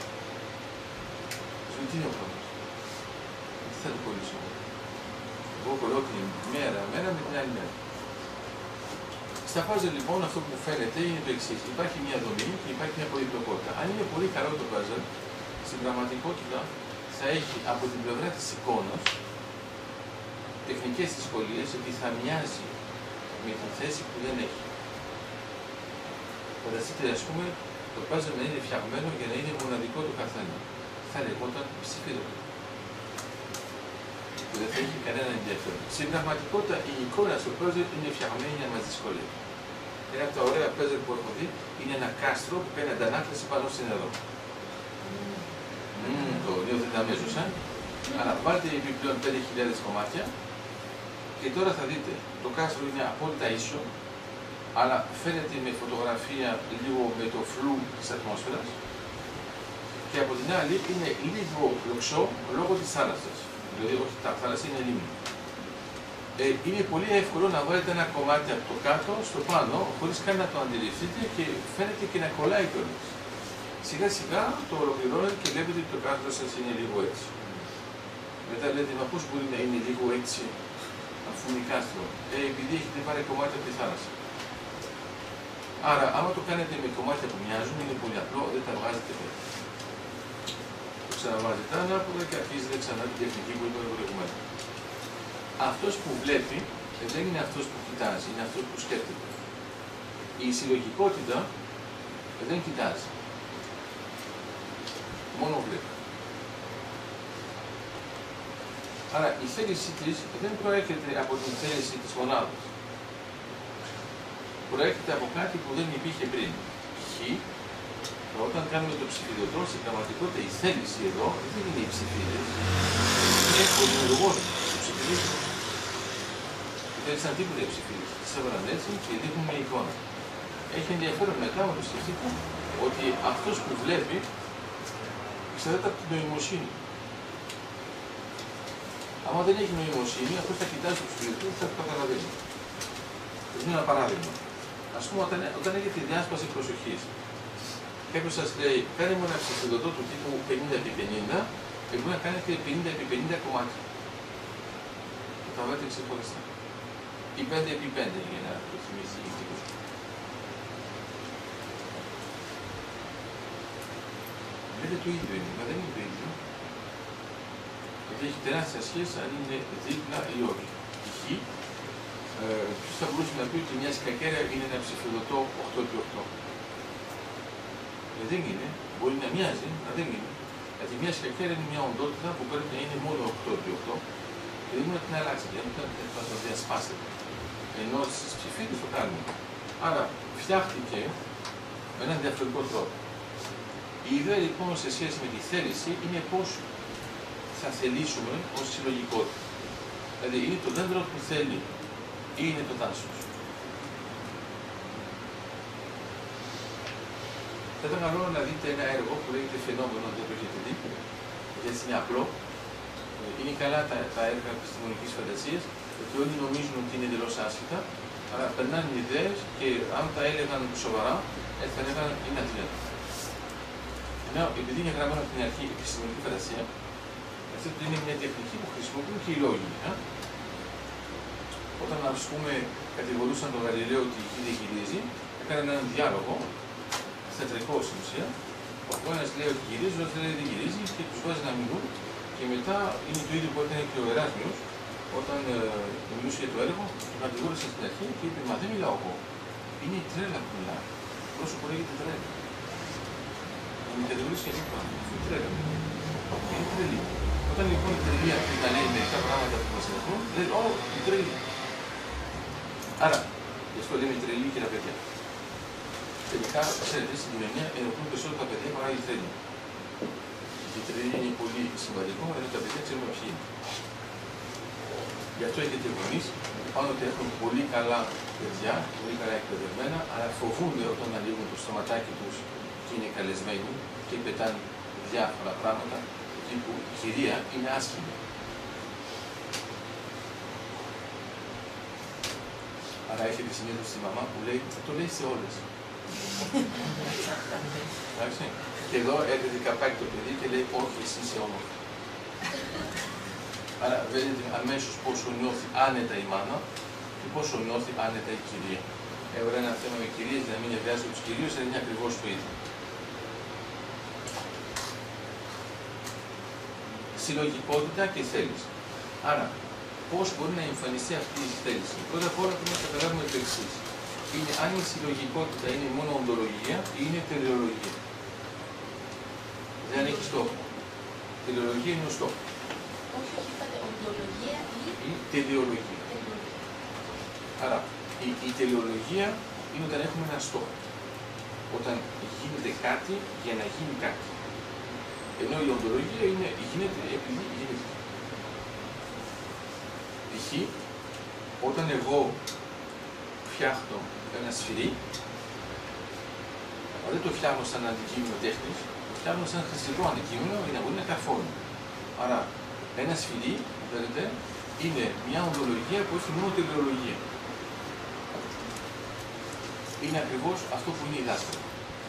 Σου τι είναι ο χρόνος? Τι θα το κολλήσω? Εγώ κολλώ την μέρα με την άλλη μέρα. Στα puzzle λοιπόν αυτό που φαίνεται είναι το εξής. Υπάρχει μια δομή και υπάρχει μια πολυπλοκότητα. Αν είναι πολύ καλό το puzzle, στην πραγματικότητα θα έχει από την πλευρά της εικόνας τεχνικές δυσκολίες ότι θα μοιάζει με την θέση που δεν έχει. Φανταστείτε ας πούμε το puzzle να είναι φτιαγμένο για να είναι μοναδικό το καθένα. Θα λεγόταν ψηφίδωτο. Που δεν θα έχει κανένα ενδιαφέρον. Στην πραγματικότητα η εικόνα στο puzzle είναι φτιαγμένη για να μας δυσκολεύει. Ένα από τα ωραία puzzle που έχω δει είναι ένα κάστρο που κάνει αντανάκλαση πάνω στο νερό. Το νιώθετε αμέσως, αλλά βάλτε επιπλέον 5.000 κομμάτια και τώρα θα δείτε το κάστρο είναι απόλυτα ίσο, αλλά φαίνεται με φωτογραφία λίγο με το φλου της ατμόσφαιρας και από την άλλη είναι λίγο λοξό λόγω της θάλασσας. Δηλαδή, όχι τα θάλασσα είναι λίμνη. Είναι πολύ εύκολο να βάλετε ένα κομμάτι από το κάτω στο πάνω, χωρίς καν να το αντιληφθείτε και φαίνεται και να κολλάει κιόλας. Σιγά σιγά το ολοκληρώνετε και βλέπετε ότι το κάτω σας είναι λίγο έτσι. Μετά λέτε, μα πώς μπορεί να είναι λίγο έτσι, αφού είναι κάστρο? Επειδή έχετε πάρει κομμάτια από τη θάλασσα. Άρα, άμα το κάνετε με κομμάτια που μοιάζουν, είναι πολύ απλό, δεν τα βγάζετε πέρα. Το ξαναβάζετε ανάποδα και αρχίζετε ξανά την τεχνική που είπαμε προηγουμένως. Αυτός που βλέπει δεν είναι αυτός που κοιτάζει, είναι αυτός που σκέφτεται. Η συλλογικότητα δεν κοιτάζει. Μόνο βλέπει. Άρα η θέληση της δεν προέρχεται από την θέληση της μονάδας. Προέρχεται από κάτι που δεν υπήρχε πριν. Π.χ. όταν κάνουμε το ψηφιδωτό, στην πραγματικότητα η θέληση εδώ δεν είναι οι ψηφίδες. Είναι ο δημιουργός του ψηφιδωτού. Δεν σαν τίποτα οι ψηφίδες. Τις έβαλαν έτσι και δείχνουν μια εικόνα. Έχει ενδιαφέρον μετά να το σκεφτείτε ότι αυτός που βλέπει εξαρτάται από την νοημοσύνη. Άμα δεν έχει νοημοσύνη, αυτό θα κοιτάζει του φίλου και θα το καταλαβαίνει. Θα δίνω ένα παράδειγμα. Ας πούμε, όταν έχετε διάσπαση προσοχής, κάποιος σας λέει, κάνε μου ένα ψηφιδωτό του τύπου 50x50, και μπορεί να κάνετε 50x50 κομμάτια. Θα τα βάλετε ξεχωριστά. Ή 5x5 για να το θυμίσει η τύπος. Λέτε το ίδιο είναι, μα δεν είναι το ίδιο. Γιατί έχει τεράστια σχέση αν είναι δίπλα ή όχι. Π.χ. Ποιος θα μπορούσε να πει ότι μια σκακέρα είναι ένα ψηφιδωτό 8x8. Δεν είναι, μπορεί να μοιάζει, αλλά δεν είναι. Γιατί μια σκακέρα είναι μια οντότητα που πρέπει να είναι μόνο 8x8 και δεν μπορεί να την αλλάξει, δεν μπορεί να το διασπάσετε. Ενώ στις ψηφίδες το κάνουμε. Άρα φτιάχτηκε με έναν διαφορετικό τρόπο. Η ιδέα λοιπόν σε σχέση με τη θέληση είναι πώς θα θελήσουμε ως συλλογικότητα. Δηλαδή είναι το δέντρο που θέλει ή είναι το δάσος. Θα ήταν καλό να δείτε ένα έργο που λέγεται Φαινόμενο, δεν το έχετε δει, γιατί είναι απλό. Είναι καλά τα έργα επιστημονικής φαντασίας, γιατί όλοι νομίζουν ότι είναι εντελώς άσχετα, αλλά περνάνε ιδέες και αν τα έλεγαν σοβαρά, θα έλεγαν είναι αδύνατο. Ενώ επειδή είναι γραμμένο από την αρχή επιστημονική φαντασία, αυτό είναι μια τεχνική που χρησιμοποιούν και οι λόγοι. Όταν, ας πούμε, κατηγορούσαν τον Γαλιλαίο ότι η γη δεν γυρίζει, έκαναν έναν διάλογο, θεατρικό στην ουσία, όπου ένας λέει ότι γυρίζει, ο άλλος λέει δεν γυρίζει και τους βάζει να μιλούν. Και μετά είναι το ίδιο που έκανε και ο Εράσμιος, όταν μιλούσε για το έργο, τον κατηγόρησε στην αρχή και είπε: μα δεν μιλάω εγώ. Είναι η τρέλα που μιλάει. Τόσο που λέγεται τρέλα. Με κατηγορήσει για τίποτα. Αυτό είναι τρέλα. Είναι τρελή. Όταν λοιπόν η τρελή αυτή να λέει μερικά πράγματα που μας ενοχλούν, λέει: ω, η τρελή. Άρα, γι' αυτό λέμε η τρελή και τα παιδιά. Τελικά, ξέρετε, στην κοινωνία ενοχλούν περισσότερο τα παιδιά παρά η τρελή. Η τρελή είναι πολύ σημαντικό, αλλά τα παιδιά ξέρουμε ποιοι είναι. Γι' αυτό έχετε γονείς πάνω ότι έχουν πολύ καλά παιδιά, πολύ καλά εκπαιδευμένα, αλλά φοβούνται όταν ανοίγουν το στοματάκι τους και είναι καλεσμένοι και πετάνε διάφορα πράγματα τύπου η κυρία είναι άσχημη. Άρα έχετε συνήθως τη μαμά που λέει, το λέει σε όλες. Εντάξει. Και εδώ έρχεται καπάκι το παιδί και λέει, όχι, εσύ είσαι όμορφη. Άρα βλέπετε αμέσως πόσο νιώθει άνετα η μάνα και πόσο νιώθει άνετα η κυρία. Έβαλα ένα θέμα με κυρίες, να μην ευδιάσω τους κυρίους, αλλά είναι ακριβώς το ίδιο. Συλλογικότητα και θέληση. Άρα, πώς μπορεί να εμφανιστεί αυτή η θέληση. Πρώτα απ' όλα πρέπει να καταλάβουμε το εξής. Είναι αν η συλλογικότητα είναι μόνο οντολογία ή είναι τελειολογία. Δεν έχει στόχο. Τελειολογία είναι ο στόχος. Όχι, είπατε οντολογία ή τελειολογία. Άρα, η τελειολογία είναι όταν έχουμε ένα στόχο. Όταν γίνεται κάτι για να γίνει κάτι. Ενώ η οντολογία είναι γίνεται επειδή γίνεται. Π.χ. όταν εγώ φτιάχνω ένα σφυρί, δεν το φτιάχνω σαν αντικείμενο τέχνης, το φτιάχνω σαν χρηστικό αντικείμενο για να μπορεί να καρφώνει. Άρα, ένα σφυρί, βλέπετε, είναι μια οντολογία που έχει μόνο τελειολογία. Είναι ακριβώς αυτό που είναι η δάσκαλη.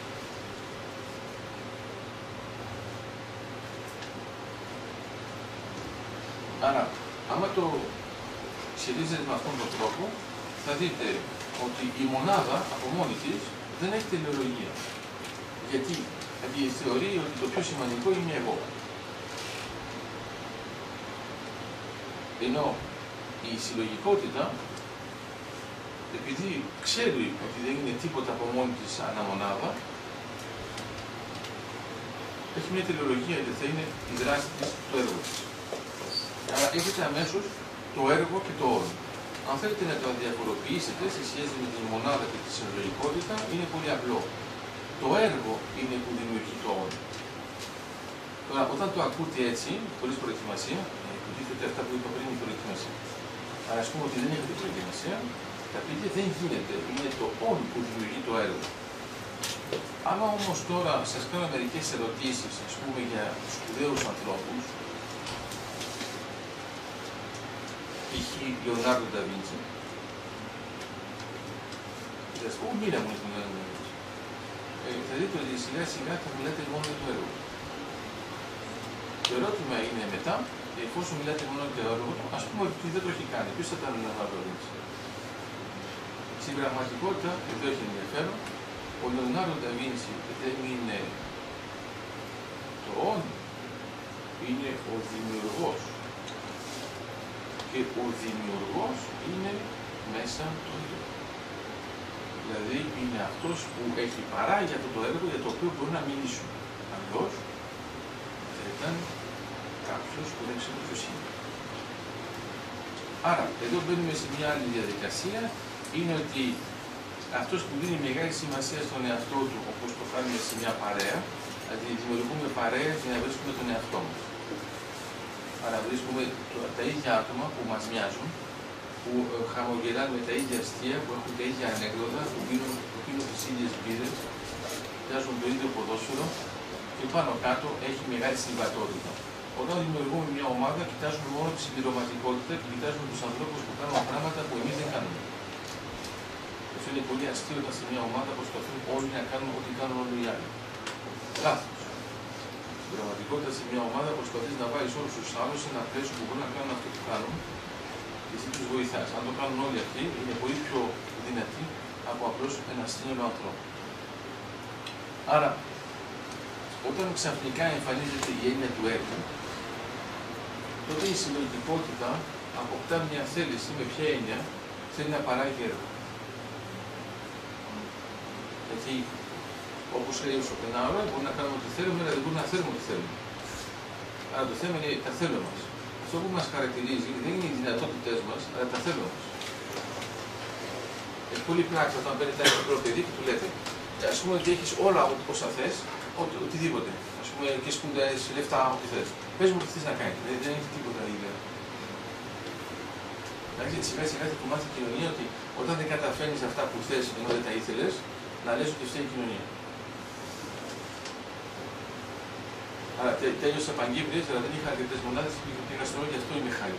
Άρα, άμα το σχετίζεται με αυτόν τον τρόπο, θα δείτε ότι η μονάδα από μόνη της δεν έχει τελειολογία. Γιατί θεωρεί ότι το πιο σημαντικό είναι εγώ. Ενώ η συλλογικότητα, επειδή ξέρει ότι δεν είναι τίποτα από μόνη της αναμονάδα, έχει μια τελειολογία γιατί θα είναι η δράση της, το έργο της. Άρα έχετε αμέσως το έργο και το όρο. Αν θέλετε να το διαφοροποιήσετε σε σχέση με τη μονάδα και τη συλλογικότητα, είναι πολύ απλό. Το έργο είναι που δημιουργεί το όρο. Τώρα, όταν το ακούτε έτσι, χωρίς προετοιμασία, υποτίθεται αυτά που είπα πριν η προετοιμασία. Αλλά ας πούμε ότι δεν έχετε προετοιμασία, θα πείτε δεν γίνεται. Είναι το όρο που δημιουργεί το έργο. Άμα όμως τώρα σας κάνω μερικές ερωτήσεις, ας πούμε, για σπουδαίους ανθρώπους, π.χ. Λεωνάρντο ντα Βίντσι, θα σας πω μοίρα μου τον Λεωνάρντο ντα Βίντσι. Θα δείτε ότι σιγά σιγά θα μιλάτε μόνο για το έργο. Το ερώτημα είναι μετά, εφόσον μιλάτε μόνο για το έργο, ας πούμε ότι δεν το έχει κάνει. Ποιος θα ήταν ο Λεωνάρντο ντα Βίντσι? Στην πραγματικότητα, εδώ έχει ενδιαφέρον, ο Λεωνάρντο ντα Βίντσι δεν είναι το όνειρο, είναι ο δημιουργός. Και ο δημιουργός είναι μέσα το έργο. Δηλαδή είναι αυτός που έχει παράγει αυτό το έργο για το οποίο μπορεί να μιλήσουμε. Αλλιώς θα ήταν κάποιος που δεν ξέρει ποιος είναι. Άρα, εδώ μπαίνουμε σε μια άλλη διαδικασία, είναι ότι αυτός που δίνει μεγάλη σημασία στον εαυτό του, όπως το κάνουμε σε μια παρέα, δηλαδή δημιουργούμε παρέες για να βρίσκουμε τον εαυτό μας. Άρα βρίσκουμε τα ίδια άτομα που μας μοιάζουν, που χαμογελάνε με τα ίδια αστεία, που έχουν τα ίδια ανέκδοτα, που πίνουν τις ίδιες μπύρες, πιάζουν το ίδιο ποδόσφαιρο και πάνω κάτω έχει μεγάλη συμβατότητα. Όταν δημιουργούμε μια ομάδα, κοιτάζουμε μόνο τη συμπληρωματικότητα και κοιτάζουμε τους ανθρώπους που κάνουν πράγματα που εμείς δεν κάνουμε. Αυτό είναι πολύ αστείο όταν σε μια ομάδα προσπαθούν όλοι να κάνουν ό,τι κάνουν όλοι οι άλλοι. Λάθος. Στην πραγματικότητα, σε μια ομάδα προσπαθείς να βάλεις όλους τους άλλους σε ένα πλαίσιο που μπορούν να κάνουν αυτό που κάνουν και εσύ τους βοηθάς. Αν το κάνουν όλοι αυτοί, είναι πολύ πιο δυνατοί από απλώς ένα σύνολο ανθρώπων. Άρα, όταν ξαφνικά εμφανίζεται η έννοια του έργου, τότε η συλλογικότητα αποκτά μια θέληση. Με ποια έννοια? Θέλει να παράγει έργο. Γιατί, όπως λέει ο Σοπενάουερ, μπορούμε να κάνουμε ό,τι θέλουμε, αλλά δεν μπορούμε να θέλουμε ό,τι θέλουμε. Άρα το θέμα είναι τα θέλω μας. Αυτό που μας χαρακτηρίζει δεν είναι οι δυνατότητες μας, αλλά τα θέλω μας. Έχει πολύ πράξη όταν παίρνετε ένα μικρό παιδί και του λέτε, ας πούμε ότι έχεις όλα όσα θες, οτιδήποτε. Ας πούμε και σπουδές, λεφτά, ό,τι θες. Πες μου τι θες να κάνεις. Δεν έχει τίποτα ιδέα. Δηλαδή σιγά σιγά θα του μάθει η κοινωνία ότι όταν δεν καταφέρνεις αυτά που θες ενώ δεν τα ήθελες, να λες ότι φταίει η κοινωνία. Άρα τέλειωσα παγκύπριες, αλλά δεν είχα αρκετές μονάδες και πήγα στο και αυτό είμαι χάλι.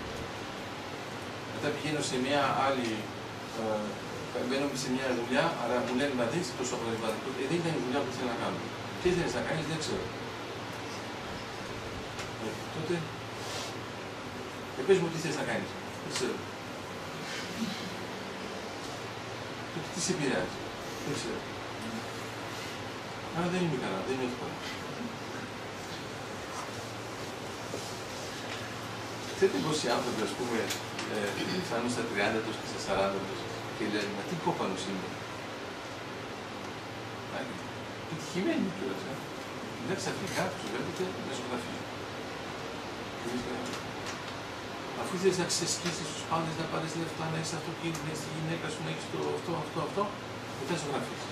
Μετά πηγαίνω σε μια άλλη, μπαίνω σε μια δουλειά, αλλά μου λένε να δεις τόσο αποτελεσματικό. Δεν ήταν η δουλειά που ήθελα να κάνω. Τι ήθελες να κάνεις, δεν ξέρω. Τότε, πες μου τι θες να κάνεις. Δεν ξέρω. Τότε τι σε επηρεάζει. Δεν ξέρω. Άρα δεν είμαι καλά, δεν είμαι εύκολα. Ξέρετε πόσοι άνθρωποι, ας πούμε, φτάνουν στα 30 τους και στα 40 τους και λένε, μα τι κόπανος είναι. Επιτυχημένοι κιόλας, δεν ξαφνικά τους βλέπετε να ζωγραφίζουν. Αφού θέλεις να ξεσκίσεις τους πάντες, να πάρεις λεφτά, να έχεις αυτοκίνητο, να έχεις τη γυναίκα σου, να έχεις το αυτό, μετά ζωγραφίζεις.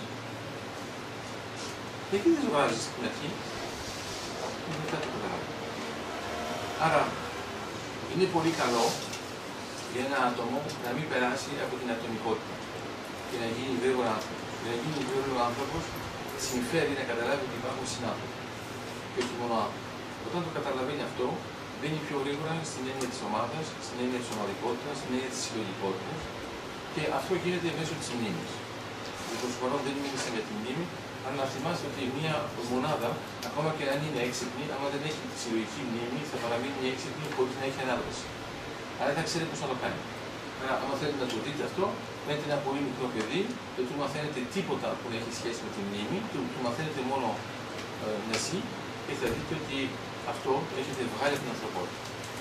Γιατί δεν ζωγράφιζες στην αρχή, μετά το καταλάβει. Άρα, είναι πολύ καλό για ένα άτομο να μην περάσει από την ατομικότητα και να γίνει γρήγορα άνθρωπος. Για να γίνει γρήγορα άνθρωπος, συμφέρει να καταλάβει ότι υπάρχουν συνάνθρωποι και όχι μόνο άνθρωποι. Όταν το καταλαβαίνει αυτό, μπαίνει πιο γρήγορα στην έννοια της ομάδας, στην έννοια της ομαδικότητας, στην έννοια της συλλογικότητας και αυτό γίνεται μέσω της μνήμης. Λοιπόν, σχολών δεν μίλησα για τη μνήμη, αλλά να θυμάστε ότι μια μονάδα, ακόμα και αν είναι έξυπνη, άμα δεν έχει τη συλλογική μνήμη, θα παραμείνει έξυπνη χωρίς να έχει ανάδραση. Άρα δεν θα ξέρει πώς να το κάνει. Άρα, άμα θέλετε να το δείτε αυτό, μένετε ένα πολύ μικρό παιδί, δεν του μαθαίνετε τίποτα που να έχει σχέση με τη μνήμη, του μαθαίνετε μόνο νεσί και θα δείτε ότι αυτό έχετε βγάλει από την ανθρωπότητα.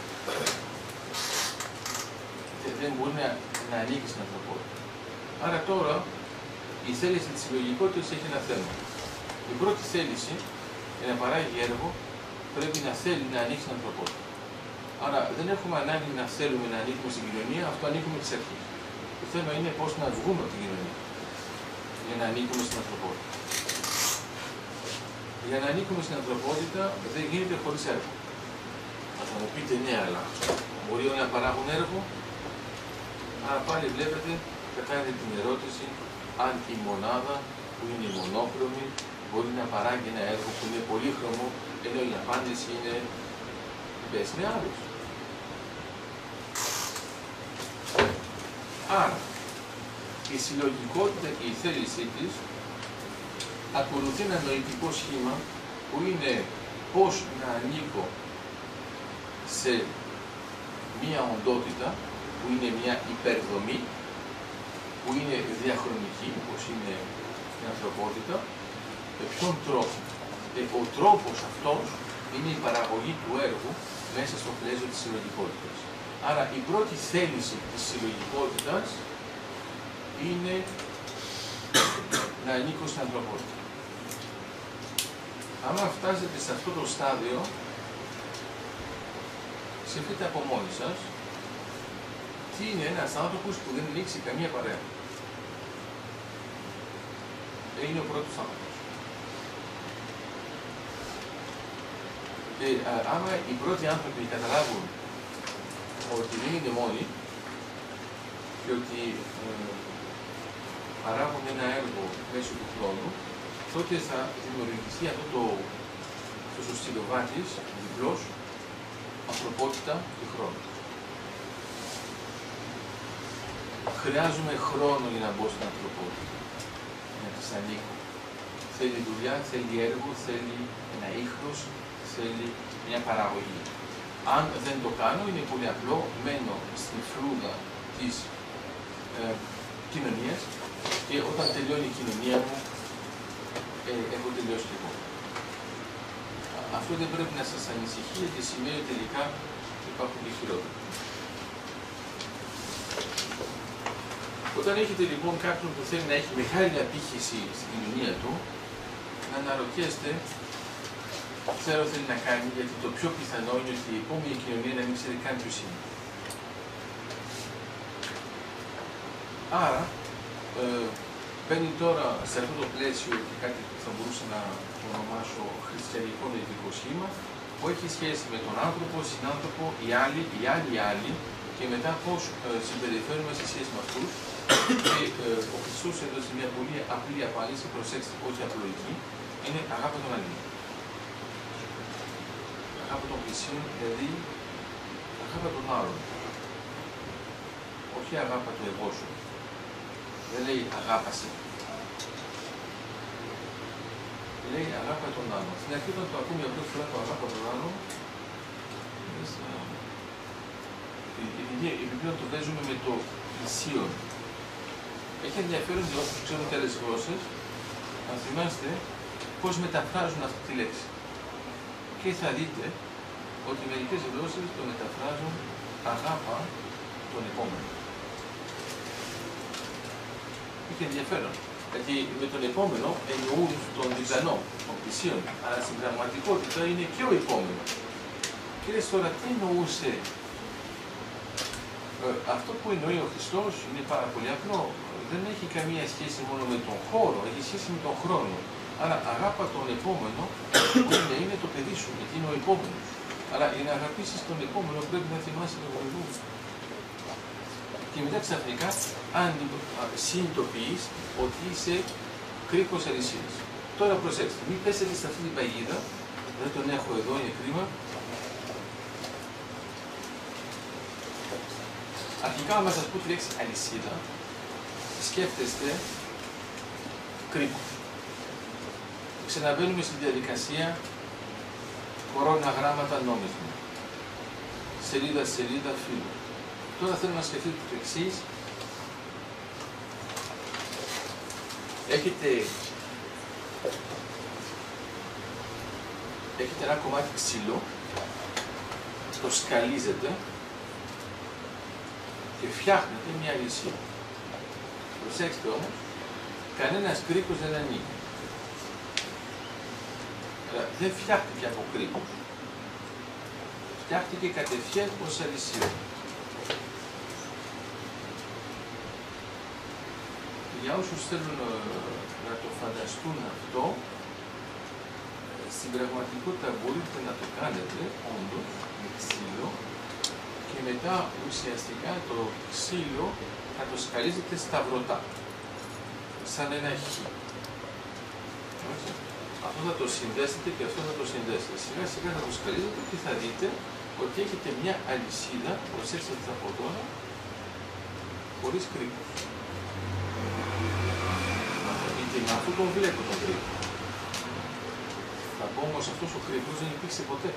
Δεν μπορεί να ανήκει στην ανθρωπότητα. Άρα τώρα η θέληση της συλλογικότητας έχει ένα θέμα. Η πρώτη θέληση για να παράγει έργο πρέπει να θέλει να ανήκει στην ανθρωπότητα. Άρα δεν έχουμε ανάγκη να θέλουμε να ανήκουμε στην κοινωνία, αυτό ανήκουμε εξ αρχής. Το θέμα είναι πώς να βγούμε από την κοινωνία για να ανήκουμε στην ανθρωπότητα. Για να ανήκουμε στην ανθρωπότητα δεν γίνεται χωρίς έργο. Θα μου πείτε ναι, αλλά μπορεί όλοι να παράγουν έργο. Άρα πάλι βλέπετε, θα κάνετε την ερώτηση αν η μονάδα που είναι μονόχρωμη, μπορεί να παράγει ένα έργο που είναι πολύχρωμο, ενώ η απάντηση είναι πες με άλλους. Άρα, η συλλογικότητα και η θέλησή της ακολουθεί ένα νοητικό σχήμα που είναι πώς να ανήκω σε μία οντότητα που είναι μία υπερδομή, που είναι διαχρονική, όπως είναι η ανθρωπότητα, με ποιον τρόπο. Ο τρόπος αυτός είναι η παραγωγή του έργου μέσα στο πλαίσιο της συλλογικότητας. Άρα η πρώτη θέληση της συλλογικότητας είναι να ανήκω στην ανθρωπότητα. Άμα φτάσετε σε αυτό το στάδιο, σκεφτείτε από μόνοι σας τι είναι ένας άνθρωπος που δεν ανοίξει καμία παρέα. Είναι ο πρώτος άνθρωπος. Και άμα οι πρώτοι άνθρωποι καταλάβουν ότι δεν είναι μόνοι και ότι παράγουν ένα έργο μέσω του χρόνου, τότε θα δημιουργηθεί αυτό το στυλοβάτης, διπλός, ανθρωπότητα και χρόνο. Χρειάζομαι χρόνο για να μπω στην ανθρωπότητα, να της ανήκω. Θέλει δουλειά, θέλει έργο, θέλει ένα ίχνος, θέλει μια παραγωγή. Αν δεν το κάνω, είναι πολύ απλό, μένω στη φλούδα της κοινωνίας και όταν τελειώνει η κοινωνία μου, έχω τελειώσει και εγώ. Αυτό δεν πρέπει να σας ανησυχεί, γιατί σημαίνει τελικά υπάρχουν και χειρότερα. Όταν έχετε λοιπόν κάποιον που θέλει να έχει μεγάλη απήχηση στην κοινωνία του, να αναρωτιέστε, ξέρω θέλει να κάνει, γιατί το πιο πιθανό είναι ότι η επόμενη κοινωνία να μην ξέρει καν ποιος είναι. Άρα, μπαίνει τώρα σε αυτό το πλαίσιο και κάτι που θα μπορούσα να ονομάσω χριστιανικό νοητικό σχήμα, που έχει σχέση με τον άνθρωπο, συνάνθρωπο, οι άλλοι και μετά πώς συμπεριφέρουμε σε σχέση με αυτούς. Και ο Χριστός έδωσε μια πολύ απλή απάντηση, προσέξτε, όχι απλοϊκή, είναι αγάπη των αλλήλων. Αγάπη των πλησίων, δηλαδή αγάπη των άλλων. Όχι αγάπη του εγώ σου. Δεν λέει αγάπασε. Λέει αγάπη των άλλων. Στην αρχή όταν το ακούμε για πρώτη φορά το αγάπη των άλλων, επειδή το παίζουμε με το πλησίον. Έχει ενδιαφέρον για όσους ξέρουν και άλλες γλώσσες, να θυμάστε πώς μεταφράζουν αυτή τη λέξη. Και θα δείτε ότι μερικές γλώσσες το μεταφράζουν αγάπα τον επόμενο. Έχει ενδιαφέρον. Γιατί με τον επόμενο εννοούν τον διπλανό, τον πλησίον. Αλλά στην πραγματικότητα είναι και ο επόμενο. Και λες τώρα τι εννοούσε. Αυτό που εννοεί ο Χριστός είναι πάρα πολύ απλό. Δεν έχει καμία σχέση μόνο με τον χώρο, έχει σχέση με τον χρόνο. Άρα αγάπα τον επόμενο είναι το παιδί σου, γιατί είναι ο επόμενος. Αλλά για να αγαπήσεις τον επόμενο πρέπει να θυμάσαι τον προηγούμενο. Και μετά ξαφνικά συνειδητοποιείς ότι είσαι κρίκος αλυσίας. Τώρα προσέξτε, μην πέσετε σε αυτή την παγίδα, δεν τον έχω εδώ, είναι κρίμα. Αρχικά, άμα σας πω τη λέξη αλυσίδα, σκέφτεστε κρίκους. Ξαναμπαίνουμε στη διαδικασία κορώνα γράμματα νόμισμα. Σελίδα, φύλλο. Τώρα θέλω να σκεφτείτε το εξής. Έχετε ένα κομμάτι ξύλο, το σκαλίζετε και φτιάχνετε μια αλυσίδα. Προσέξτε όμως, κανένας κρίκος δεν ανοίγει. Δεν φτιάχτηκε από κρίκος. Φτιάχτηκε κατευθείαν ως αλυσίδα. Για όσους θέλουν να το φανταστούν αυτό, στην πραγματικότητα μπορείτε να το κάνετε, όντως, με ξύλο, και μετά ουσιαστικά το ξύλο θα το σκαλίζετε σταυρωτά, σαν ένα χ. Αυτό θα το συνδέσετε και αυτό θα το συνδέσετε. Σιγά σιγά θα το σκαλίζετε και θα δείτε ότι έχετε μια αλυσίδα, προσέξτε από τώρα, χωρίς κρίκους. Και με αυτό τον βλέπω τον κρίκο. Θα πω όμως αυτός ο κρίκος δεν υπήρξε ποτέ.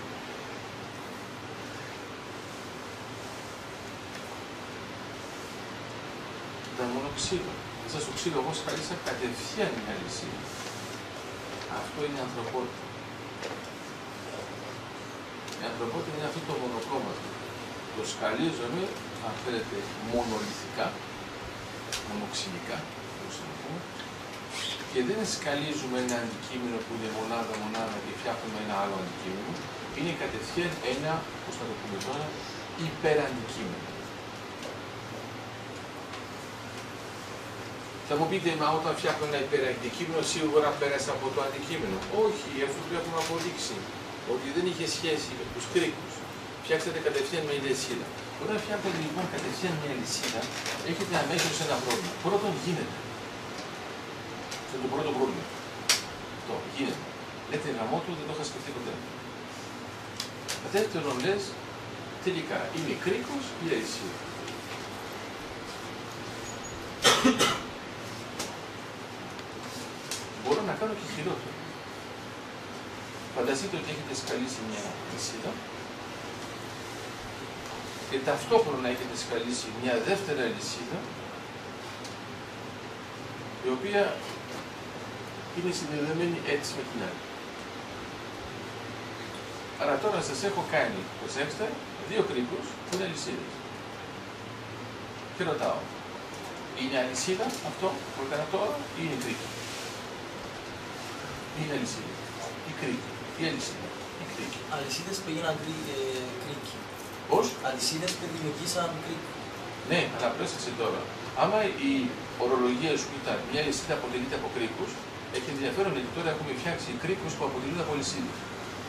Ήταν μόνο ξύλο. Μέσα στο ξύλο εγώ σκαλίσα κατευθείαν μια αλυσίδα. Αυτό είναι η ανθρωπότητα. Η ανθρωπότητα είναι αυτό το μονοκόμματο. Το σκαλίζομαι, αν θέλετε, μονολιθικά, μονοξυλικά, και δεν σκαλίζουμε ένα αντικείμενο που είναι μονάδα και φτιάχνουμε ένα άλλο αντικείμενο. Είναι κατευθείαν ένα, πώς θα το πούμε τώρα, υπεραντικείμενο. Θα μου πείτε, μα όταν φτιάχνω ένα υπεραντικείμενο, σίγουρα πέρασε από το αντικείμενο. Όχι, αφού του έχουμε αποδείξει ότι δεν είχε σχέση με τους κρίκους. Φτιάξατε κατευθείαν με αλυσίδα. Όταν φτιάχνετε λοιπόν κατευθείαν μια αλυσίδα, έχετε αμέσως ένα πρόβλημα. Πρώτον, γίνεται. Αυτό είναι το πρώτο πρόβλημα. Το γίνεται. Λέτε γαμό του, δεν το είχα σκεφτεί ποτέ. Δεύτερον, λες, τελικά είναι κρίκος ή αλυσίδα. Μπορώ να κάνω και χειρότερο. Φανταστείτε ότι έχετε σκαλίσει μια αλυσίδα και ταυτόχρονα έχετε σκαλίσει μια δεύτερη αλυσίδα η οποία είναι συνδεδεμένη έτσι με την άλλη. Άρα τώρα σας έχω κάνει, προσέξτε, δύο κρίκους που είναι αλυσίδες. Και ρωτάω, είναι αλυσίδα αυτό που έκανα τώρα ή είναι κρίκη? Είναι αλυσίδα. Η κρίκη. Η αλυσίδα. Η κρίκη. Αλυσίδες που έγιναν κρίκη. Πώς? Αλυσίδες που δημιουργήσαν κρίκη. Ναι, αλλά πρόσεξε τώρα. Άμα η ορολογία σου ήταν μια αλυσίδα αποτελείται από κρίκους, έχει ενδιαφέρον γιατί τώρα έχουμε φτιάξει κρίκους που αποτελούνται από αλυσίδες.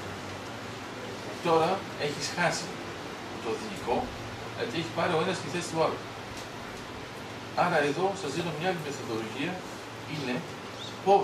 Τώρα έχεις χάσει το δυτικό, γιατί έχει πάρει ο ένας στη θέση του άλλου. Άρα εδώ σας δίνω μια άλλη μεθοδολογία, είναι πώς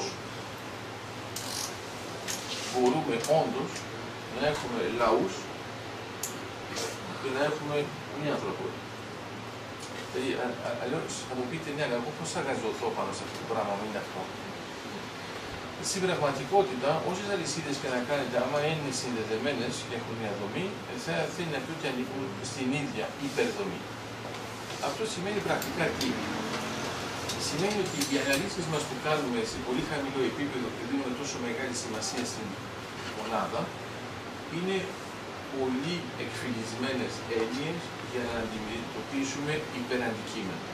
μπορούμε όντως να έχουμε λαούς και να έχουμε μια ανθρωπότητα. Δηλαδή, αλλιώς θα μου πείτε, ναι, αλλά εγώ πώς θα γαζωθώ πάνω σε αυτό το πράγμα, μην είναι αυτό. Στην πραγματικότητα, όσες αλυσίδες και να κάνετε, άμα είναι συνδεδεμένες και έχουν μια δομή, θα θέλει να πει ότι ανήκουν στην ίδια υπερδομή. Αυτό σημαίνει πρακτικά τι? Σημαίνει ότι οι αναλύσεις μας που κάνουμε σε πολύ χαμηλό επίπεδο και δίνουμε τόσο μεγάλη σημασία στην μονάδα, είναι πολύ εκφυλισμένες έννοιες για να αντιμετωπίσουμε υπεραντικείμενα.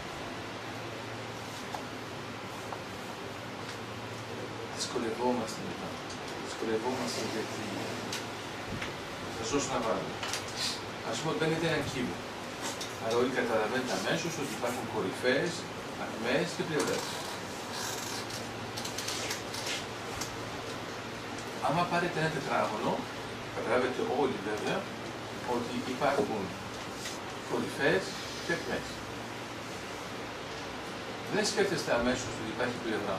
Δυσκολευόμαστε μετά. Δυσκολευόμαστε γιατί θα σώσω να βάλουμε. Ας πούμε, παίρνετε έναν κύβο. Αλλά όλοι καταλαβαίνετε αμέσως ότι υπάρχουν κορυφές, ακμές και πλευρές. Άμα πάρετε ένα τετράγωνο, καταλάβετε όλοι βέβαια ότι υπάρχουν κορυφές και ακμές. Δεν σκέφτεστε αμέσως ότι υπάρχει πλευρά.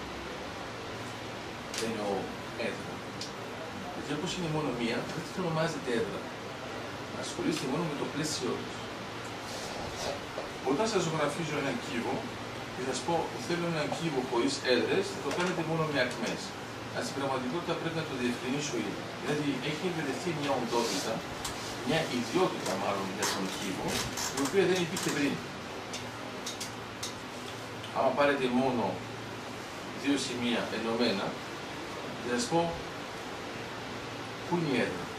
Εννοώ έδρα. Γιατί όπως είναι μόνο μία, δεν θα ονομάζεται έδρα. Ασχολείστε μόνο με το πλαίσιο της. Όταν σας ζωγραφίζω έναν κύβο και σας πω θέλω έναν κύβο χωρίς έδρες, θα το κάνετε μόνο με ακμές. Αλλά στην πραγματικότητα πρέπει να το διευκρινίσω ήδη. Δηλαδή έχει εμπεδευτεί μια οντότητα, μια ιδιότητα μάλλον για τον κύβο, η οποία δεν υπήρχε πριν. Άμα πάρετε μόνο δύο σημεία ενωμένα, θα σας πω πού είναι η έδρα.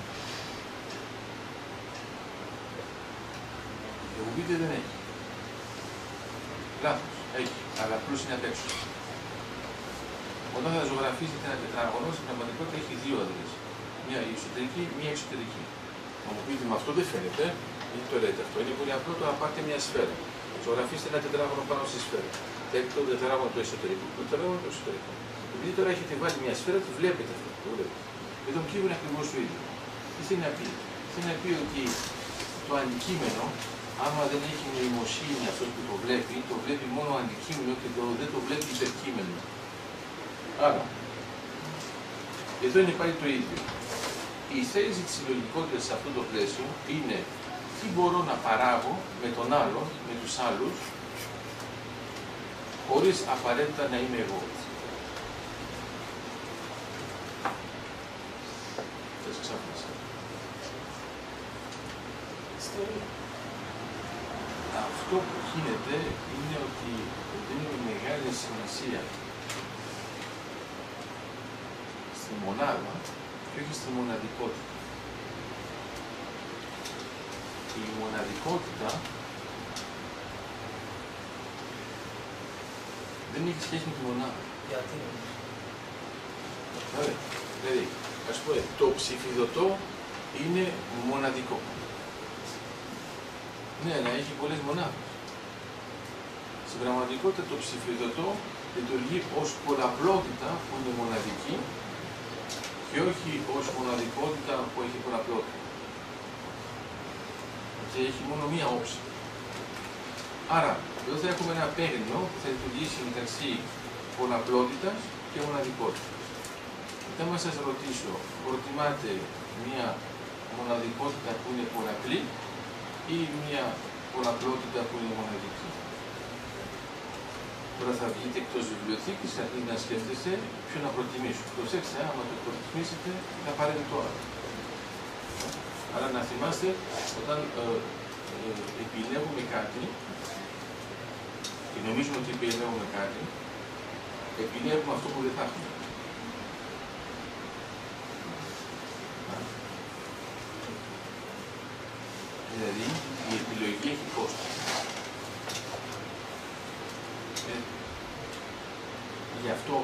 Και μου πείτε δεν έχει. Λάθος, έχει, αλλά απλώς είναι απ' έξω. Όταν θα ζωγραφίζετε ένα τετράγωνο, στην πραγματικότητα έχει δύο έδρες. Μία εσωτερική, μία εξωτερική. Θα μου πείτε, με αυτό δεν φαίνεται, γιατί το λέτε αυτό. Είναι πολύ απλό, τώρα πάρτε μια σφαίρα. Ζωγραφίστε ένα τετράγωνο πάνω στη σφαίρα. Έχετε το τετράγωνο το εσωτερικό, το τετράγωνο το εσωτερικό. Επειδή τώρα έχετε βάλει μια σφαίρα, το βλέπετε αυτό. Το βλέπετε. Με τον κύβο είναι ακριβώς το ίδιο. Τι θέλει να πει? Θέλει να πει ότι το αντικείμενο, άμα δεν έχει νοημοσύνη αυτό που το βλέπει μόνο αντικείμενο και δεν το βλέπει υπερκείμενο. Άρα, εδώ είναι πάλι το ίδιο. Η θέληση της συλλογικότητας σε αυτό το πλαίσιο είναι τι μπορώ να παράγω με τον άλλο, με τους άλλους, χωρίς απαραίτητα να είμαι εγώ. Θα σας ξαφνίσα. Αυτό που γίνεται είναι ότι δίνει μεγάλη σημασία στη μονάδα και όχι στη μοναδικότητα. Η μοναδικότητα δεν έχει σχέση με τη μονάδα. Γιατί? Ωραία. Δηλαδή, ας πούμε, το ψηφιδωτό είναι μοναδικό. Ναι, αλλά έχει πολλές μονάδες. Στην πραγματικότητα το ψηφιδωτό λειτουργεί ως πολλαπλότητα που είναι μοναδική και όχι ως μοναδικότητα που έχει πολλαπλότητα. Και έχει μόνο μία όψη. Άρα, εδώ θα έχουμε ένα παίγνιο που θα λειτουργήσει μεταξύ πολλαπλότητας και μοναδικότητας. Μετά μας σας ρωτήσω, προτιμάτε μία μοναδικότητα που είναι πολλαπλή ή μία πολλαπλότητα που είναι μοναδική. Τώρα θα βγείτε εκτός βιβλιοθήκης, θα αρχίσετε να σκέφτεστε ποιο να προτιμήσω. Προσέξτε, άμα το προτιμήσετε, θα πάρετε το άλλο. Άρα να θυμάστε, όταν επιλέγουμε κάτι, και νομίζουμε ότι επιλέγουμε κάτι, επιλέγουμε αυτό που δεν θα έχουμε. Δηλαδή, η επιλογή έχει κόστος. Γι' αυτό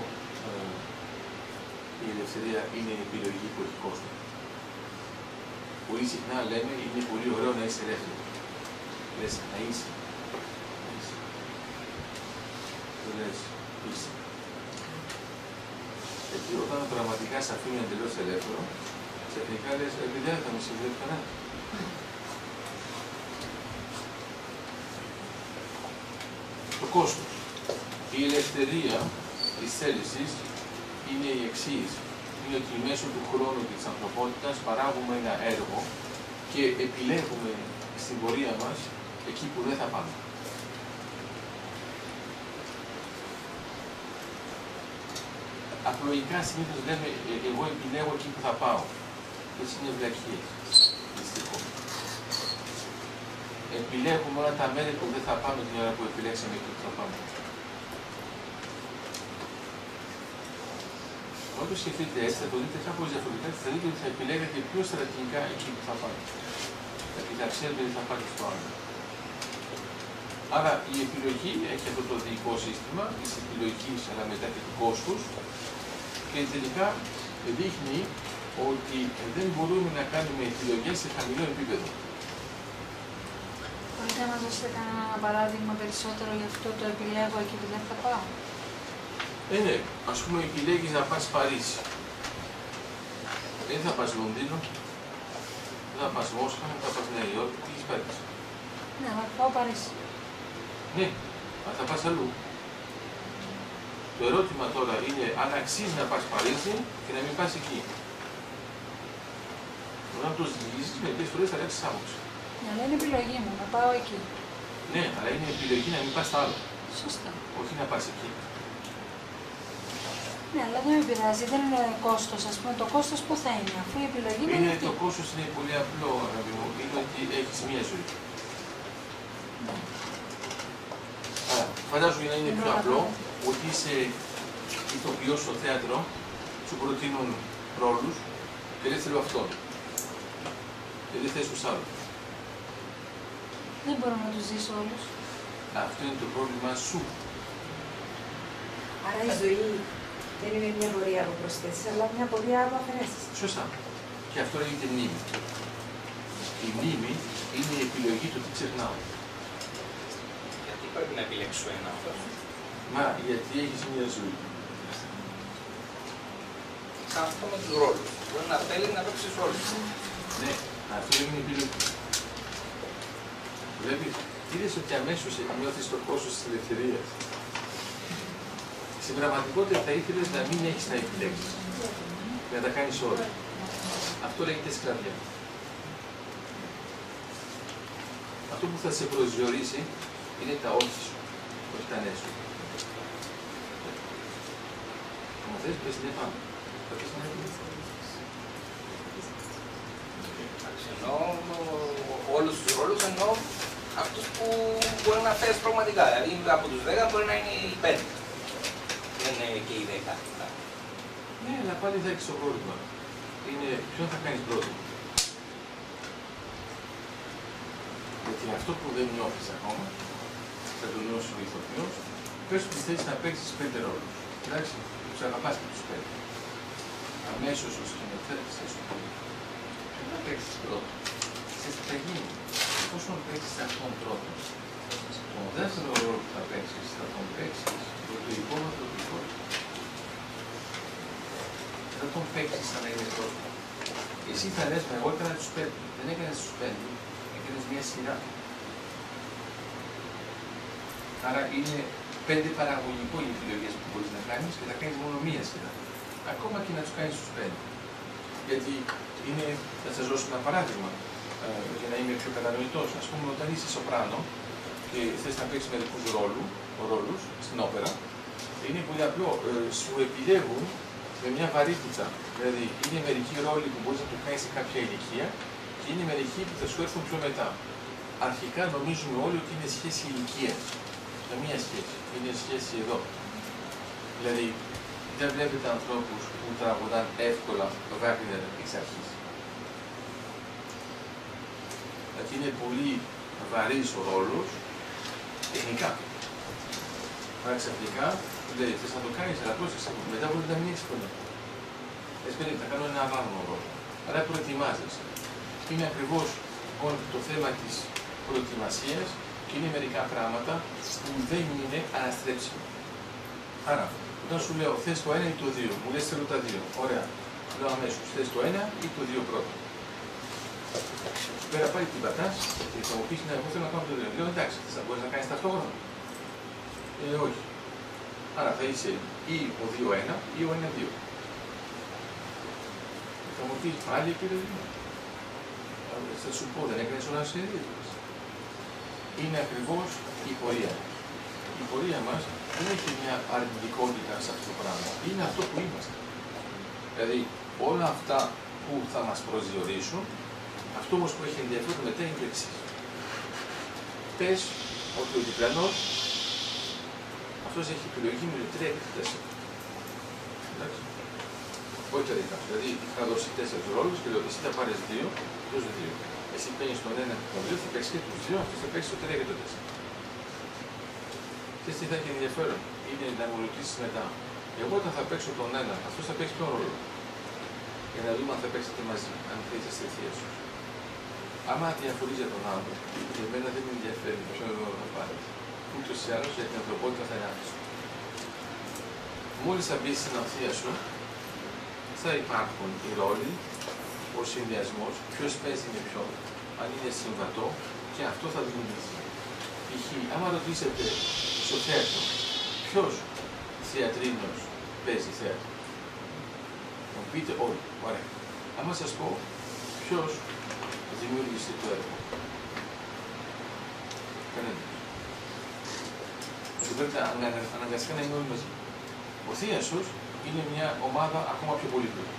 η ελευθερία είναι η επιλογή που έχει κόστος. Πολύ συχνά λέμε είναι πολύ ωραίο να είσαι ελεύθερο. Λες να είσαι. Το λες είσαι. Γιατί όταν πραγματικά σε αφήνει εντελώς ελεύθερο, ξαφνικά λες δεν θα με συμβεί κανένα. Το κόστος. Η ελευθερία της θέλησης είναι η εξής. Είναι ότι μέσω του χρόνου και της ανθρωπότητας παράγουμε ένα έργο και επιλέγουμε στην πορεία μας εκεί που δεν θα πάμε. Απλοϊκά συνήθως λέμε εγώ επιλέγω εκεί που θα πάω. Έτσι είναι βλακίες. Δυστυχώς. Επιλέγουμε όλα τα μέρη που δεν θα πάμε την ώρα που επιλέξαμε εκεί που θα πάμε. Όταν το σκεφτείτε έτσι, θα το δείτε κάπως διαφορετικά και θα δείτε ότι θα επιλέγετε πιο στρατηγικά εκεί που θα πάτε. Γιατί θα ξέρετε ότι θα πάτε στο άλλο. Άρα η επιλογή έχει αυτό το διοικό σύστημα της επιλογής αλλά μετά και του κόστους και τελικά δείχνει ότι δεν μπορούμε να κάνουμε επιλογές σε χαμηλό επίπεδο. Μπορείτε να μας δώσετε κανένα παράδειγμα περισσότερο για αυτό το επιλέγω εκεί που δεν θα πάω? Ναι, ας πούμε επιλέγεις να πας Παρίσι. Δεν θα πας Λονδίνο, δεν θα πας Μόσχα, δεν θα πας Νέα Υόρκη, τι έχεις Παρίσι. Ναι, αλλά πάω Παρίσι. Ναι, αλλά θα πας αλλού. Το ερώτημα τώρα είναι αν αξίζει να πας Παρίσι και να μην πας εκεί. Όταν το ζητήσεις, μερικές φορές θα αλλάξεις άποψη. Ναι, αλλά είναι επιλογή μου, να πάω εκεί. Ναι, αλλά είναι επιλογή να μην πας στα άλλο. Σωστά. Όχι να πας εκεί. Ναι, αλλά δεν με πειράζει, δεν είναι κόστος. Ας πούμε, το κόστος πού θα είναι, αφού η επιλογή δεν είναι. Το κόστος είναι πολύ απλό, αγαπητοί μου. Είναι ότι έχεις μία ζωή. Ναι. Άρα, φαντάζομαι για να είναι πιο απλό, ότι είσαι ηθοποιός στο θέατρο, σου προτείνουν ρόλους και δεν θέλω αυτόν. Και δεν θες τους άλλους. Δεν μπορώ να τους ζήσω όλους. Αυτό είναι το πρόβλημα σου. Άρα η ζωή δεν είναι μια πορεία από προσθέσεις, αλλά μια πορεία από αφαιρέσεις. Σωστά. Και αυτό λέγεται μνήμη. Η μνήμη είναι η επιλογή του τι ξεχνάω. Γιατί πρέπει να επιλέξω ένα αυτό? Μα γιατί έχεις μια ζωή. Σαν αυτό με τους ρόλους. Μπορεί να θέλει να παίξεις ρόλους. Ναι, αυτό είναι η επιλογή. Βλέπεις, είδες ότι αμέσως νιώθεις το κόστος της ελευθερίας. Στην πραγματικότητα θα ήθελες να μην έχεις να επιλέξεις. Και να τα κάνεις όλα. Αυτό λέγεται σκλαβιά. Αυτό που θα σε προσδιορίσει είναι τα όχι σου, όχι τα ναι σου. Αν θες, πες ναι πάμε. Θα πεις ναι. Εννοώ όλους τους ρόλους, εννοώ αυτούς που μπορεί να φέρεις πραγματικά. Δηλαδή από τους 10 μπορεί να είναι οι 5. Δεν είναι και οι 10. Ναι, αλλά πάλι θα έχεις το πρόβλημα. Είναι ποιον θα κάνεις πρώτο. Γιατί αυτό που δεν νιώθεις ακόμα, θα το νιώσει ο ηθοποιός, πες ότι θες να παίξεις 5 ρόλους. Εντάξει, τους αγαπάς και τους 5. Αμέσως ο σκηνοθέτης θα σου πει, ποιον θα παίξεις πρώτο. Ξέρεις τι θα γίνει. Εφόσον παίξεις αυτόν πρώτο, τον δεύτερο ρόλο που θα παίξεις, θα τον παίξεις πρωτοϊκό με πρωτοϊκό. Θα τον παίξεις σαν να είναι πρώτο. Εσύ θα λες, εγώ έκανα τους 5. Δεν έκανες τους 5. Έκανες μια σειρά. Άρα είναι 5 παραγωγικό οι επιλογές που μπορείς να κάνεις και θα κάνεις μόνο μία σειρά. Ακόμα και να τους κάνεις τους 5. Γιατί είναι, θα σας δώσω ένα παράδειγμα για να είμαι πιο κατανοητός. Ας πούμε, όταν είσαι σοπράνο και θες να παίξεις μερικούς ρόλους στην όπερα, είναι πολύ απλό. Σου επιλέγουν με μια βαρύτητα. Δηλαδή, είναι μερικοί ρόλοι που μπορείς να το κάνεις σε κάποια ηλικία και είναι μερικοί που θα σου έρθουν πιο μετά. Αρχικά νομίζουμε όλοι ότι είναι σχέση ηλικίας. Καμία σχέση. Είναι σχέση εδώ. Δηλαδή, δεν βλέπετε ανθρώπους που τραγουδάν εύκολα το Βάγκνερ εξ αρχής. Δηλαδή, είναι πολύ βαρύς ο ρόλος τεχνικά. Άρα ξαφνικά, λέει, θες να το κάνεις, αλλά πρόσεξε, μετά μπορεί να μην έχεις φωνή. Θα κάνω ένα avármo ρόλο. Άρα προετοιμάζεσαι. Είναι ακριβώς λοιπόν, το θέμα της προετοιμασίας και είναι μερικά πράγματα που δεν είναι αναστρέψιμα. Άρα, όταν σου λέω θες το 1 ή το 2, μου λες θέλω τα 2. Ωραία. Λέω αμέσως θες το 1 ή το 2 πρώτο. Σου πέρα πάλι την πατάς και θα μου πεις ναι, εγώ θέλω να κάνω το 2. Λέω εντάξει, θα μπορείς να κάνεις ταυτόχρονα. Όχι. Άρα θα είσαι ή ο 2-1 ή ο 1-2. Θα μου πεις πάλι επιλογή. Θα σου πω, δεν έκανες όλα συνεδρίες. Είναι ακριβώς η πορεία. Η πορεία μας δεν έχει μια αρνητικότητα σε αυτό το πράγμα. Είναι αυτό που είμαστε. Δηλαδή όλα αυτά που θα μας προσδιορίσουν, αυτό όμως που έχει ενδιαφέρον μετά είναι το εξής. Πες ότι ο διπλανός αυτός έχει επιλογή με 3 και 4. Εντάξει. Όχι τα δικά. Δηλαδή είχα δώσει 4 ρόλους και λέω εσύ θα πάρεις 2, τους 2. Εσύ παίρνεις τον 1 και τον 2, θα παίξεις και τους 2, αυτός θα παίξει το 3 και το 4. Και τι θα έχει ενδιαφέρον, είναι να μου ρωτήσεις μετά. Εγώ όταν θα παίξω τον 1, αυτός θα παίξει τον ρόλο. Για να δούμε αν θα παίξετε μαζί, αν θα είσαστε ευθείες. Άμα διαφορείς για τον άλλο, και εμένα δεν με ενδιαφέρει ποιο ρόλο θα πάρεις. Ούτως ή άλλως για την ανθρωπότητα θα είναι άφηση. Μόλις θα μπεις στην αμφία σου, θα υπάρχουν οι ρόλοι, ο συνδυασμός, ποιος παίζει με ποιον, αν είναι συμβατό και αυτό θα δημιουργηθεί. Π.χ. άμα ρωτήσετε στο θέατρο, ποιος θεατρίνος παίζει θέατρο, θα μου πείτε όλοι, ωραία. Άμα σας πω, ποιος δημιούργησε το έργο. Κανένας. Γιατί πρέπει αναγκαστικά να είναι όλοι μαζί. Ο θίασος είναι μια ομάδα ακόμα πιο πολύπλοκη.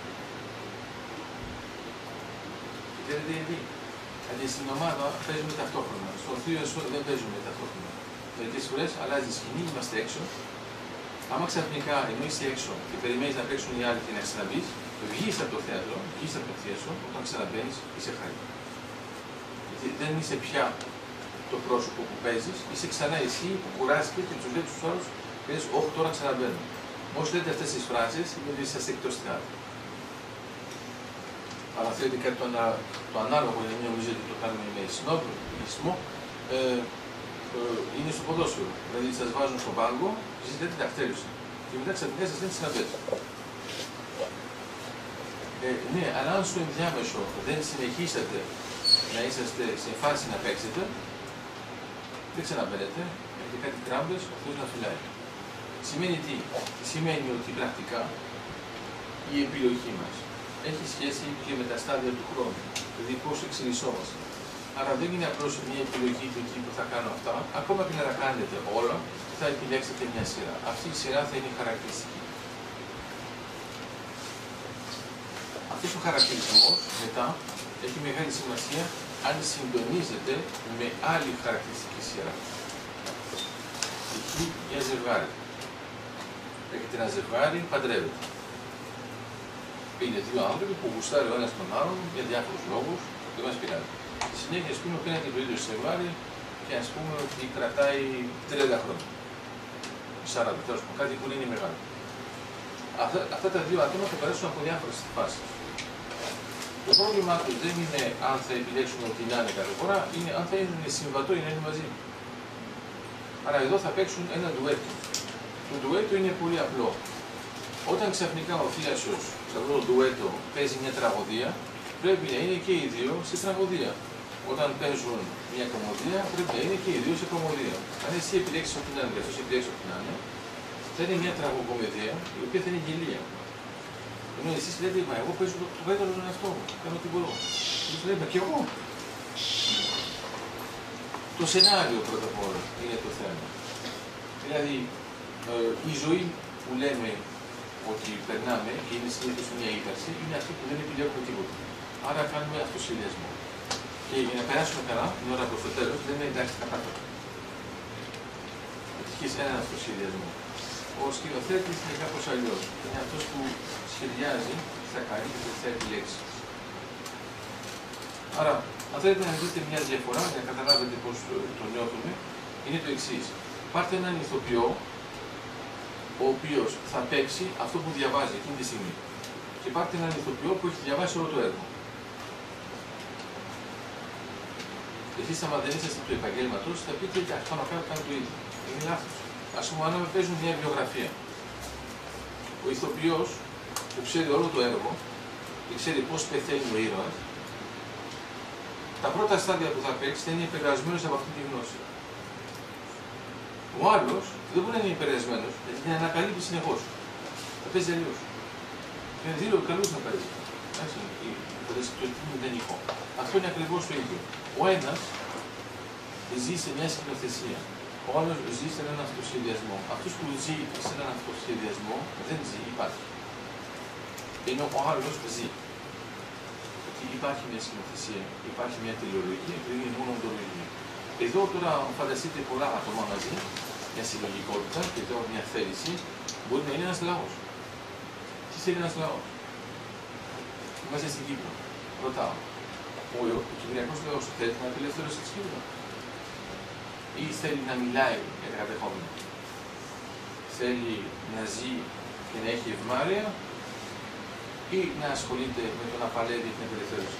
Ξέρετε γιατί. Γιατί στην ομάδα παίζουμε ταυτόχρονα. Στο θίασο δεν παίζουμε ταυτόχρονα. Μερικές φορές αλλάζει η σκηνή, είμαστε έξω. Άμα ξαφνικά ενώ είσαι έξω και περιμένεις να παίξουν οι άλλοι και να ξαναμπείς, βγεις από το θέατρο, βγεις από το θίασο, όταν ξαναμπαίνεις είσαι χάρη. Γιατί δεν είσαι πια το πρόσωπο που παίζεις, είσαι ξανά εσύ που κουράστηκε και τους λέει τους άλλους, παίζεις, όχι τώρα ξαναμπαίνω. Όσοι λέτε αυτές τις φράσεις, είναι ότι είσαστε εκτός θεάτρου. Αλλά θέλετε κάτι το ανάλογο, για να μην νομίζετε ότι το κάνουμε με συνοπλισμό, είναι στο ποδόσφαιρο. Δηλαδή σας βάζουν στον πάγκο, ζητάτε τακτέρωση. Και μετά ξαφνικά σας λένε συναμπέτε. Ναι, αλλά αν στο ενδιάμεσο δεν συνεχίσατε να είσαστε σε φάση να παίξετε, δεν ξαναμπαίνετε, έχετε κάτι κράμπες, ο Θεός να φυλάει. Σημαίνει τι? Σημαίνει ότι πρακτικά η επιλογή μας έχει σχέση και με τα στάδια του χρόνου, δηλαδή πώς εξελισσόμαστε. Άρα δεν είναι απλώς μια επιλογή του τύπου θα κάνω αυτά, ακόμα και να τα κάνετε όλα, θα επιλέξετε μια σειρά. Αυτή η σειρά θα είναι χαρακτηριστική. Αυτός ο χαρακτηρισμός μετά έχει μεγάλη σημασία αν συντονίζεται με άλλη χαρακτηριστική σειρά. Εκεί για ζευγάρι. Έχετε ένα ζευγάρι, παντρεύεται. Είναι δύο άνθρωποι που γουστάρει ο ένας τον άλλον για διάφορους λόγους, δεν μας πειράζει. Στη συνέχεια, ας πούμε, πήρατε το ίδιο ζευγάρι και ας πούμε ότι κρατάει 30 χρόνια. 40, τέλος πάντων, κάτι που είναι μεγάλο. Αυτά τα δύο άτομα θα περάσουν από διάφορες φάσεις. Το πρόβλημά του δεν είναι αν θα επιλέξουν ότι να είναι κάθε φορά, είναι αν θα είναι συμβατό ή να είναι μαζί. Άρα εδώ θα παίξουν ένα ντουέτο. Το ντουέτο είναι πολύ απλό. Όταν ξαφνικά ο θίασος σε αυτό το ντουέτο παίζει μια τραγωδία, πρέπει να είναι και οι δύο στη τραγωδία. Όταν παίζουν μια κομμωδία, πρέπει να είναι και οι δύο σε κομμωδία. Αν εσύ επιλέξεις ό,τι να είναι και αυτός επιλέξει ό,τι να είναι, θα είναι μια τραγωκομωδία η οποία θα είναι γελία. Ενώ εσείς λέτε, μα εγώ παίζω το καλύτερο στον εαυτό μου, κάνω ό,τι μπορώ. Εσείς λέτε, μα και εγώ. Το σενάριο πρώτα απ' όλα είναι το θέμα. Δηλαδή, η ζωή που λέμε ότι περνάμε και είναι συνήθως μια ύπαρξη, είναι αυτή που δεν επιλέγουμε τίποτα. Άρα κάνουμε αυτοσχεδιασμό. Και για να περάσουμε καλά, την ώρα προς το τέλος, λέμε εντάξει, θα πάρω. Ευτυχείς έναν αυτοσχεδιασμό. Ο σκηνοθέτης είναι κάπως αλλιώς. Είναι αυτός που σχεδιάζει τι θα κάνει και τι θα επιλέξει. Άρα, αν θέλετε να δείτε μια διαφορά για να καταλάβετε πώς το νιώθουμε, είναι το εξής. Πάρτε έναν ηθοποιό, ο οποίος θα παίξει αυτό που διαβάζει εκείνη τη στιγμή. Και πάρτε έναν ηθοποιό που έχει διαβάσει όλο το έργο. Εσείς, άμα δεν είσαστε του επαγγέλματος, θα πείτε ότι αυτό να κάνω το ίδιο. Είναι λάθος. Ας πούμε, αν παίζουν μια βιογραφία, ο ηθοποιός που ξέρει όλο το έργο και ξέρει πώς πεθαίνει ο ήρωας, τα πρώτα στάδια που θα παίξει θα είναι επηρεασμένος από αυτή τη γνώση. Ο άλλος δεν μπορεί να είναι επηρεασμένος, γιατί την ανακαλύπτει συνεχώς. Θα παίζει αλλιώς. Είναι δύο καλούς να παίζει. Το μηδενικό. Αυτό είναι ακριβώς το ίδιο. Ο ένας ζει σε μια σκηνοθεσία. Ο άλλος ζει σε έναν αυτοσχεδιασμό. Αυτός που ζει σε έναν αυτοσχεδιασμό δεν ζει, υπάρχει. Ενώ ο άλλος ζει. Γιατί υπάρχει μια σκηνοθεσία, υπάρχει μια τηλεολογία και δεν είναι μόνο οντολογία. Εδώ τώρα φανταστείτε πολλά άτομα μαζί, μια συλλογικότητα και εδώ μια θέληση, μπορεί να είναι ένας λαός. Τι θέλει ένας λαός? Είμαστε στην Κύπρο. Ρωτάω. Ο κυπριακός λαός θέλει να απελευθερώσει τη Κύπρο? Ή θέλει να μιλάει για τα κατεχόμενα? Θέλει να ζει και να έχει ευμάρεια ή να ασχολείται με το να παλεύει την απελευθέρωση?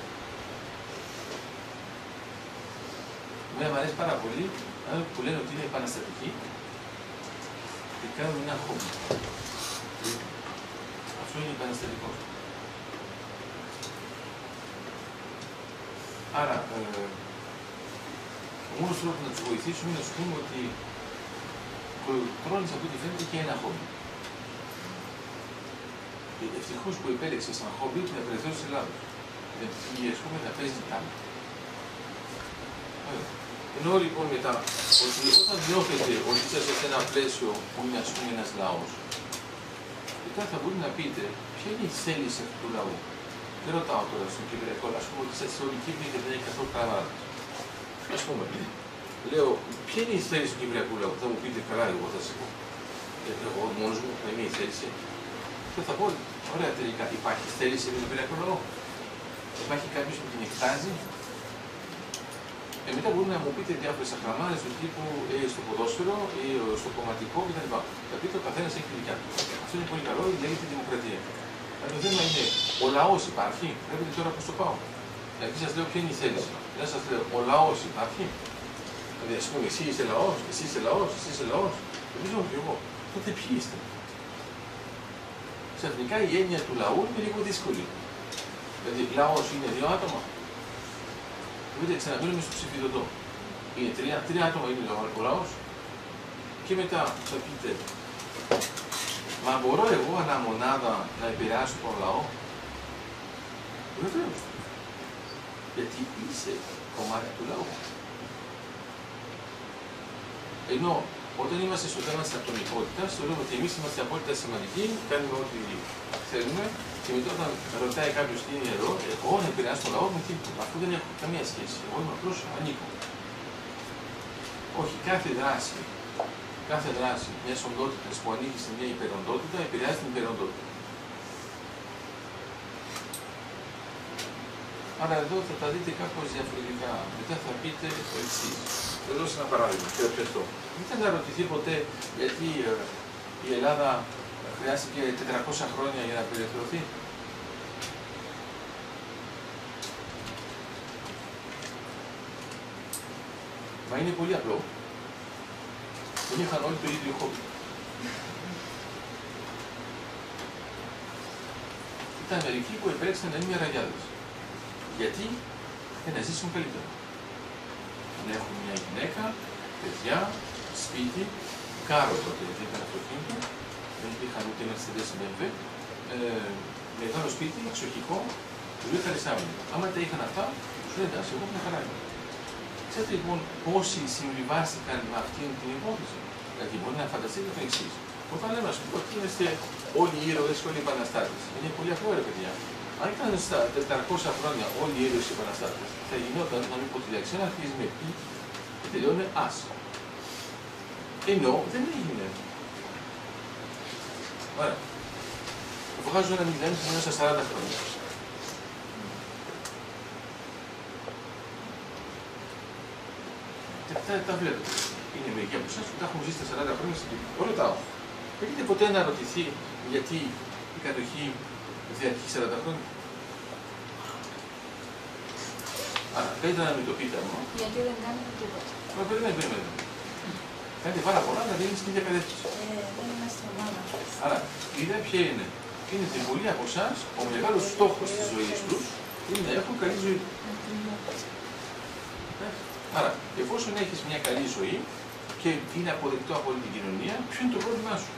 Μένα μου αρέσει πάρα πολύ άνθρωποι που λένε ότι είναι επαναστατικοί και κάνουν ένα χόμπι. Αυτό είναι επαναστατικό. Άρα, ο μόνος τρόπος να τους βοηθήσουμε είναι να τους πούμε ότι ο Κρόνης από ό,τι φαίνεται και ένα χόμπι. Και ευτυχώς που επέλεξε σαν χόμπι την απελευθέρωση της Ελλάδας. Γιατί ας πούμε να παίζει τάμπα. Εννοώ λοιπόν μετά ότι όταν νιώθετε ότι είσαστε σε ένα πλαίσιο που είναι ας πούμε ένας λαός, μετά θα μπορείτε να πείτε ποια είναι η θέληση αυτού του λαού. Δεν ρωτάω τώρα στον Κυπριακό, ας πούμε ότι είστε όλοι Κύπροι και δεν έχει καθόλου κραβάτες. Ας πούμε, λέω, ποια είναι η θέληση του Κυπριακού λαού? Θα μου πείτε καλά, εγώ θα σας πω. Εγώ μόνος μου θα είμαι η θέληση. Και θα πω, ωραία τελικά, υπάρχει θέληση με τον Κυπριακό λαό? Υπάρχει κάποιος που την εκτάζει? Μετά μπορείτε να μου πείτε διάφορες αχραμάδες του τύπου στο ποδόσφαιρο ή στο κομματικό κτλ. Θα πείτε ο καθένας έχει τη δικιά του. Αυτό είναι πολύ καλό, λέγεται δημοκρατία. Αλλά το θέμα είναι, ο λαός υπάρχει? Βλέπετε τώρα πώς το πάω. Δηλαδή σας λέω ποια είναι η θέληση. Δεν σας λέω, ο λαός υπάρχει? Δηλαδή ας πούμε, εσύ είσαι λαός, εσύ είσαι λαός, εσύ είσαι λαός. Νομίζω και εγώ. Τότε ποιοι είστε? Ξαφνικά η έννοια του λαού είναι λίγο δύσκολη. Δηλαδή, λαός είναι δύο άτομα. Βλέπετε, ξαναμένουμε στο ψηφιδωτό. Είναι τρία άτομα είναι ο λαός. Και μετά θα πείτε, Μα μπορώ εγώ ανά μονάδα να επηρεάσω τον λαό? Βεβαίως. Γιατί είσαι κομμάτι του λαού. Ενώ όταν είμαστε στο θέμα της ατομικότητας, θεωρούμε ότι εμείς είμαστε απόλυτα σημαντικοί, κάνουμε ό,τι θέλουμε, και μετά όταν ρωτάει κάποιος τι είναι εδώ, εγώ να επηρεάσω τον λαό με τίποτα. Αυτό δεν έχω καμία σχέση. Εγώ είμαι απλώς ανήκω. Όχι, κάθε δράση μιας οντότητας που ανήκει σε μια υπεροντότητα επηρεάζει την υπεροντότητα. Άρα εδώ θα τα δείτε κάπως διαφορετικά. Μετά θα πείτε το εξής. Θα δώσω ένα παράδειγμα και αυτό. Μην θα ρωτηθεί ποτέ γιατί η Ελλάδα χρειάστηκε 400 χρόνια για να απελευθερωθεί. Μα είναι πολύ απλό. Δεν είχαν όλοι το ίδιο χόμπι. Ήταν μερικοί που επέλεξαν να είναι μοιραγιάδες. Γιατί? Για να ζήσουν καλύτερα. Να έχουν μια γυναίκα, παιδιά, σπίτι, κάρο τότε, γιατί ήταν αυτοκίνητο, δεν υπήρχαν ούτε Mercedes BMW, μεγάλο σπίτι, εξοχικό, πολύ χαρισάμενο. Άμα τα είχαν αυτά, τους λένε, εντάξει, εγώ μια χαρά είμαι. Ξέρετε λοιπόν πόσοι συμβιβάστηκαν με αυτήν την υπόθεση? Δηλαδή μπορεί να φανταστείτε το εξής. Όταν λέμε, ας πούμε, ότι είμαστε όλοι οι ήρωες και όλοι οι επαναστάτες, είναι πολύ απλό, ρε παιδιά. Αν ήταν στα 400 χρόνια όλοι οι ήρωες και οι επαναστάτες, θα γινόταν, να μην πω τη λέξη, ένα αρχίζει με πι και τελειώνει ας. Ενώ δεν έγινε. Ωραία. Βγάζω ένα μηδέν που είναι στα 40 χρόνια. Τα βλέπετε. Είναι μερικοί από εσάς που τα έχουν ζήσει τα 40 χρόνια στην Κύπρο. Ρωτάω. Έχετε ποτέ αναρωτηθεί γιατί η κατοχή διαρκεί 40 χρόνια? Άρα, καλύτερα να μην το πείτε μου. Γιατί δεν κάνετε τίποτα. Μα περιμένετε. Κάνετε πάρα πολλά, αλλά δεν είναι στην ίδια κατεύθυνση. Δεν είμαστε ομάδα. Άρα, η ιδέα ποια είναι? Είναι ότι πολλοί από εσάς, ο μεγάλος στόχος της ζωής τους είναι να έχουν καλή ζωή. Άρα, εφόσον έχεις μια καλή ζωή και είναι αποδεκτό από όλη την κοινωνία, ποιο είναι το πρόβλημά σου?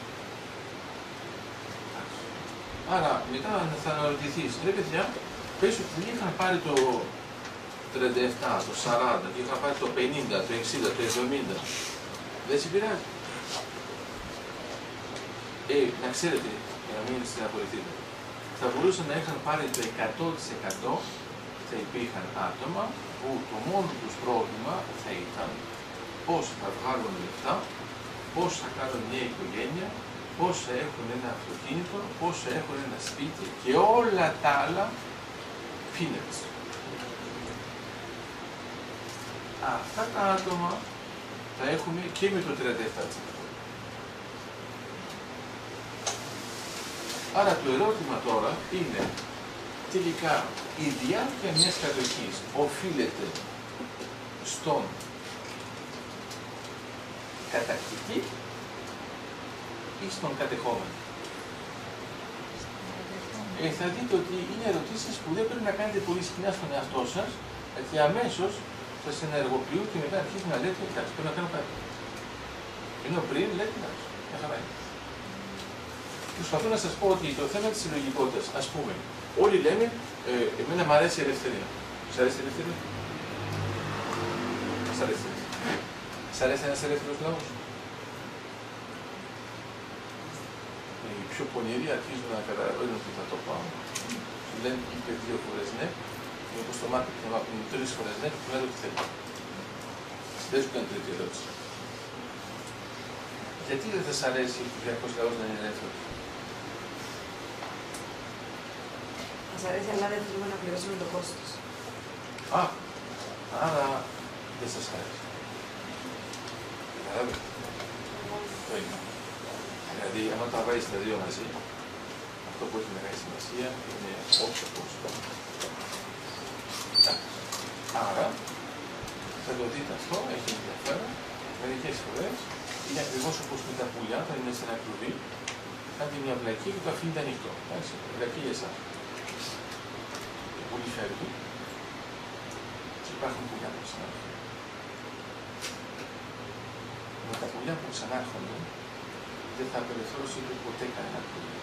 Άρα, μετά θα αναρωτηθείς, ρε παιδιά, πες ότι δεν είχαν πάρει το 37, το 40, και είχαν πάρει το 50, το 60, το 70, δεν σε πειράζει. Να ξέρετε, για να μην στεναχωρηθείτε, θα μπορούσαν να είχαν πάρει το 100%, θα υπήρχαν άτομα που το μόνο τους πρόβλημα θα ήταν πώς θα βγάλουν λεφτά, πώς θα κάνουν μια οικογένεια, πώς θα έχουν ένα αυτοκίνητο, πώς θα έχουν ένα σπίτι και όλα τα άλλα peanuts. Αυτά τα άτομα θα έχουν και με το 37%. Άρα το ερώτημα τώρα είναι τελικά η διάρκεια μιας κατοχής οφείλεται στον κατακτητή ή στον κατεχόμενο? Θα δείτε ότι είναι ερωτήσεις που δεν πρέπει να κάνετε πολύ συχνά στον εαυτό σας, γιατί αμέσως σας ενεργοποιούν και μετά αρχίζουν να λέτε εντάξει, πρέπει να κάνω κάτι. Ενώ πριν λέτε εντάξει, μια χαρά είναι. Προσπαθώ να σας πω ότι το θέμα της συλλογικότητας, ας πούμε, όλοι λέμε, εμένα μου αρέσει η ελευθερία. Σ' αρέσει η ελευθερία? Σ' αρέσει. Σ' αρέσει ένας ελεύθερος λαός? Οι πιο πονηροί αρχίζουν να καταλαβαίνουν ότι θα το πάω. Σου λένε είπε 2 φορές ναι, και όπως το μάθει και να πούμε 3 φορές ναι, και του τι θέλει. Δεν σου κάνει τρίτη ερώτηση. Γιατί δεν θα σ' αρέσει ο κυπριακός λαός να είναι ελεύθερος? Μας αρέσει, αλλά δεν θέλουμε να πληρώσουμε το κόστος. Άρα δεν σας αρέσει. Καταλάβετε. Δηλαδή, άμα τα βάζεις τα δύο μαζί, αυτό που έχει μεγάλη σημασία είναι όποιο κόστος. Άρα, θα το δείτε αυτό, έχει ενδιαφέρον. Μερικές φορές είναι ακριβώς όπως με τα πουλιά, όταν είναι σε ένα κλουβί, κάνετε μια βλακή και το αφήνετε ανοιχτό. Βλακή για εσάς. Και πολύ φεύγει και υπάρχουν πουλιά που ξανάρχονται. Με τα πουλιά που ξανάρχονται, δεν θα απελευθερώσετε ποτέ κανένα πρόβλημα.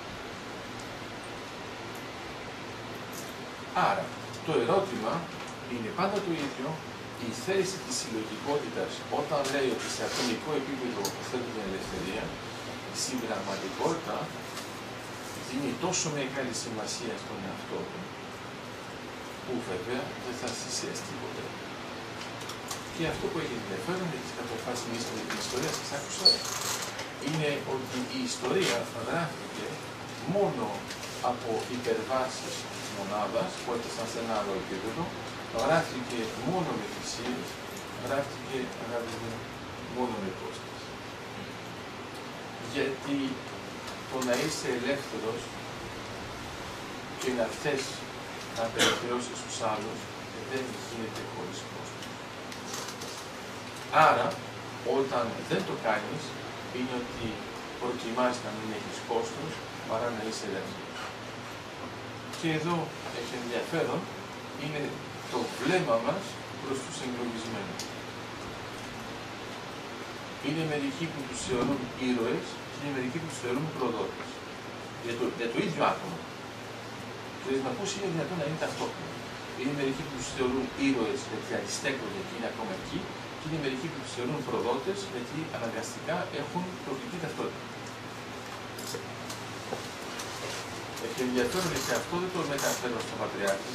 Άρα, το ερώτημα είναι πάντα το ίδιο. Η θέση της συλλογικότητας όταν λέει ότι σε ατομικό επίπεδο θέλει την ελευθερία, στην πραγματικότητα δίνει τόσο μεγάλη σημασία στον εαυτό του, που βέβαια δεν θα θυσιαστεί ποτέ. Και αυτό που έχει ενδιαφέρον, γιατί καταρχάς μιλήσαμε για την ιστορία, σας άκουσα, είναι ότι η ιστορία γράφηκε μόνο από υπερβάσεις μονάδας, που έφτασαν σε ένα άλλο επίπεδο, γράφτηκε μόνο με θυσίες, γράφτηκε μόνο με κόστος. Γιατί το να είσαι ελεύθερος και να θες να απελευθερώσεις τους άλλους δεν γίνεται χωρίς κόστος. Άρα, όταν δεν το κάνεις, είναι ότι προτιμάς να μην έχεις κόστος παρά να είσαι ελεύθερος. Και εδώ έχει ενδιαφέρον, είναι το βλέμμα μας προς τους εγκλωβισμένους. Είναι μερικοί που τους θεωρούν ήρωες και είναι μερικοί που τους θεωρούν προδότες. Για το ίδιο άτομο. Δηλαδή, να πώς είναι δυνατόν να είναι ταυτόχρονα. Είναι μερικοί που τους θεωρούν ήρωες γιατί αντιστέκονται και είναι ακόμα εκεί, και είναι μερικοί που τους θεωρούν προδότες γιατί αναγκαστικά έχουν προκλητή ταυτότητα. Έχει ενδιαφέρον και αυτό δεν το μεταφέρω στο Πατριάρχη.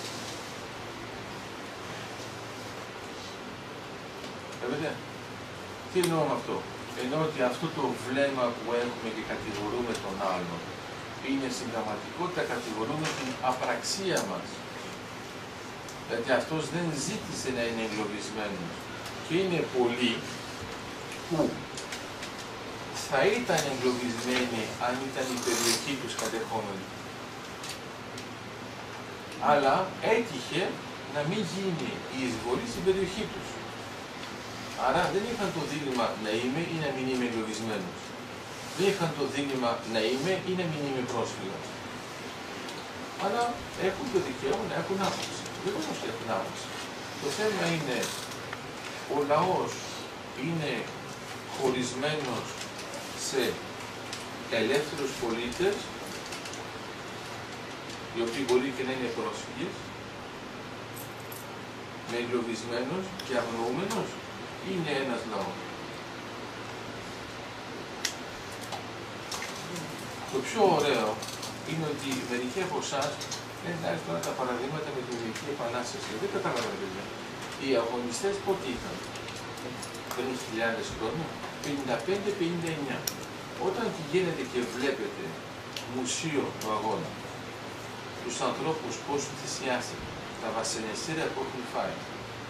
Βέβαια, τι εννοώ με αυτό. Εννοώ ότι αυτό το βλέμμα που έχουμε και κατηγορούμε τον άλλον είναι στην πραγματικότητα κατηγορούμε την απραξία μας. Γιατί αυτός δεν ζήτησε να είναι εγκλωβισμένος. Και είναι πολλοί που θα ήταν εγκλωβισμένοι αν ήταν η περιοχή τους κατεχόμενη. Αλλά έτυχε να μην γίνει η εισβολή στην περιοχή τους. Άρα δεν είχαν το δίλημμα να είμαι ή να μην είμαι εγκλωβισμένος. Δεν είχαν το δίλημμα να είμαι ή να μην είμαι πρόσφυγας. Αλλά έχουν το δικαίωμα να έχουν άποψη. Δεν όμως έχουν άποψη. Το θέμα είναι, ο λαός είναι χωρισμένος σε ελεύθερους πολίτες, οι οποίοι μπορεί και να είναι πρόσφυγες, με εγκλωβισμένους και αγνοούμενους, είναι ένας λαός. Το πιο ωραίο είναι ότι μερικοί από εσάς εντάξει τώρα τα παραδείγματα με την Ελληνική Επανάσταση. Δεν καταλαβαίνετε παιδιά. Οι αγωνιστές πότε ήταν, πριν χιλιάδες χρόνια, 55-59. Όταν πηγαίνετε και βλέπετε μουσείο του αγώνα, τους ανθρώπους πώς θυσιάστηκαν, τα βασανιστήρια που έχουν φάει,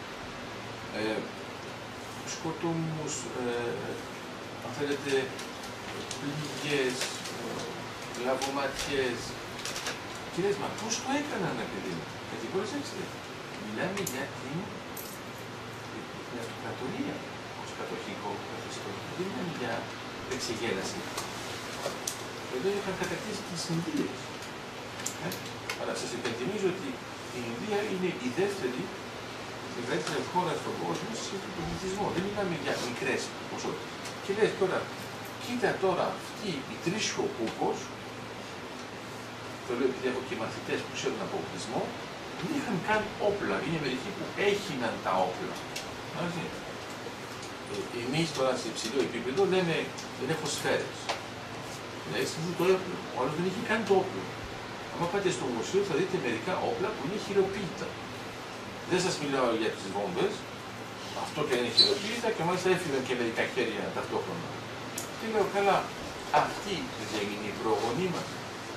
σκοτωμούς, αν θέλετε, πληγές, λαβωματιές. Και λες, μα πώς το έκαναν, παιδί μου. Γιατί προσέξτε, μιλάμε για την αυτοκρατορία ως κατοχικό καθεστώς. Δεν μιλάμε για εξεγέλαση. Εδώ είχαν κατακτήσει τις Ινδίες. Αλλά σας υπενθυμίζω ότι η Ινδία είναι η δεύτερη χώρα στον κόσμο σε πληθυσμό. Δεν μιλάμε για μικρές ποσότητες. Και λες τώρα, κοίτα τώρα αυτοί οι τρεις χοκούκος, το λέω επειδή έχω και μαθητές που ξέρουν από οπλισμό, δεν είχαν καν όπλα. Είναι μερικοί που έχιναν τα όπλα. Εμείς τώρα σε υψηλό επίπεδο λέμε δεν έχω σφαίρες. Δηλαδή το όπλο. Ο άλλος δεν έχει καν το όπλο. Αν πάτε στο μουσείο θα δείτε μερικά όπλα που είναι χειροποίητα. Δεν σας μιλάω για τις βόμβες, αυτό και είναι χειροποίητα και μάλιστα έφυγαν και μερικά χέρια ταυτόχρονα. Και λέω καλά, αυτή δεν είναι η προγονή μας.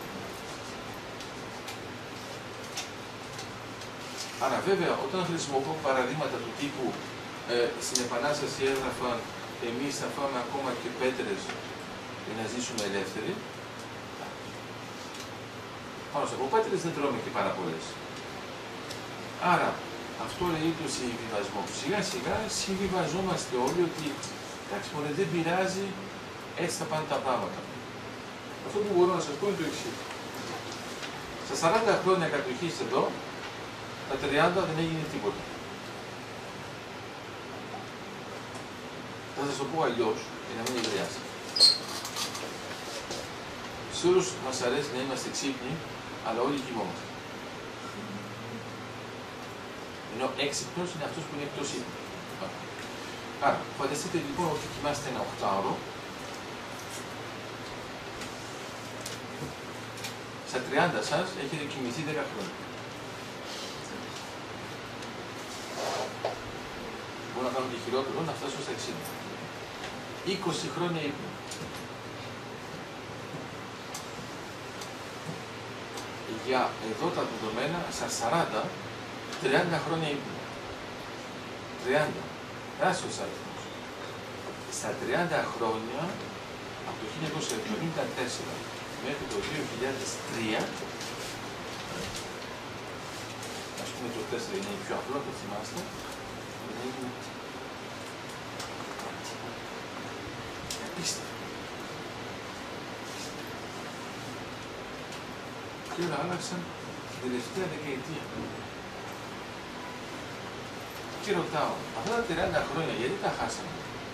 Άρα βέβαια όταν χρησιμοποιώ παραδείγματα του τύπου στην Επανάσταση έγραφαν εμείς θα φάμε ακόμα και πέτρες για να ζήσουμε ελεύθεροι. Πάνω σε από πέτρες δεν τρώμε και πάρα πολλές. Άρα αυτό λέει το συμβιβασμό. Σιγά σιγά συμβιβαζόμαστε όλοι ότι εντάξει μωρέ δεν πειράζει, έτσι θα πάνε τα πράγματα. Αυτό που μπορώ να σας πω είναι το εξής. Στα 40 χρόνια κατοχής εδώ, τα 30 δεν έγινε τίποτα. Θα σας το πω αλλιώς, για να μην ευρεάσει. Σε όλους μας αρέσει να είμαστε ξύπνοι, αλλά όλοι κοιμόμαστε. Ενώ έξυπνος είναι αυτός που είναι εκτός ύπνου. Άρα, φανταστείτε λοιπόν ότι κοιμάστε ένα 8ωρο. Στα 30 σας έχετε κοιμηθεί 10 χρόνια. Μπορώ να κάνω και χειρότερο, να φτάσω στα 60. 20 χρόνια ύπνο. Για εδώ τα δεδομένα, στα 40, 30 χρόνια ύπνο. 30. Τεράστιος αριθμός. Στα 30 χρόνια, από το 1974 μέχρι το 2003, ας πούμε το 4 είναι πιο απλό, το θυμάστε, είναι απίστευτο. Και όλα άλλαξαν την τελευταία δεκαετία. Και ρωτάω, αυτά τα 30 χρόνια γιατί τα χάσαμε?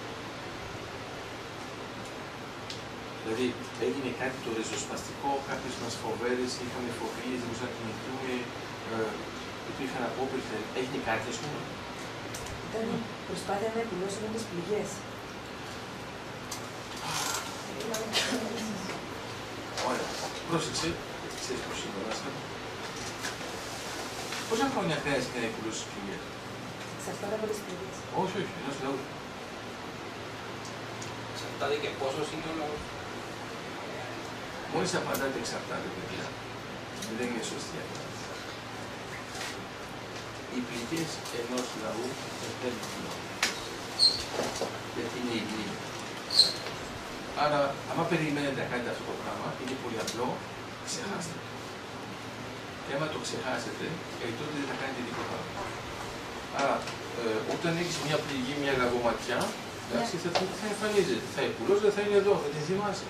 Δηλαδή, έγινε κάτι το ριζοσπαστικό, κάποιος μας φοβέρεσε, είχαμε φοβίες, δεν μπορούσαμε να κινηθούμε, υπήρχαν απόπειρες, έγινε κάτι, ας πούμε? Ήταν προσπάθεια να επιλώσουμε τις πληγές. Ωραία. Πρόσεξε, ξέρεις πώς είναι ο δάσκαλος. Πόσα χρόνια χρειάζεται να επιλώσει τις πληγές? Εξαρτάται από τις πληγές. Όχι, όχι, ενός λαού. Εξαρτάται και πόσος είναι ο λαός. Μόλις απαντάτε εξαρτάται, παιδιά, δεν είναι σωστή απάντηση. Οι πληγές ενός λαού δεν είναι. Γιατί είναι υγιή. Άρα, άμα περιμένετε να κάνετε αυτό το πράγμα, είναι πολύ απλό, ξεχάστε. Και άμα το ξεχάσετε, τότε δεν θα κάνετε τίποτα. Άρα, όταν έχεις μια πληγή, μια γαβωματιά, εντάξει, θα εμφανίζεται. Θα υπουλώσει, δεν θα είναι εδώ, θα την θυμάσαι.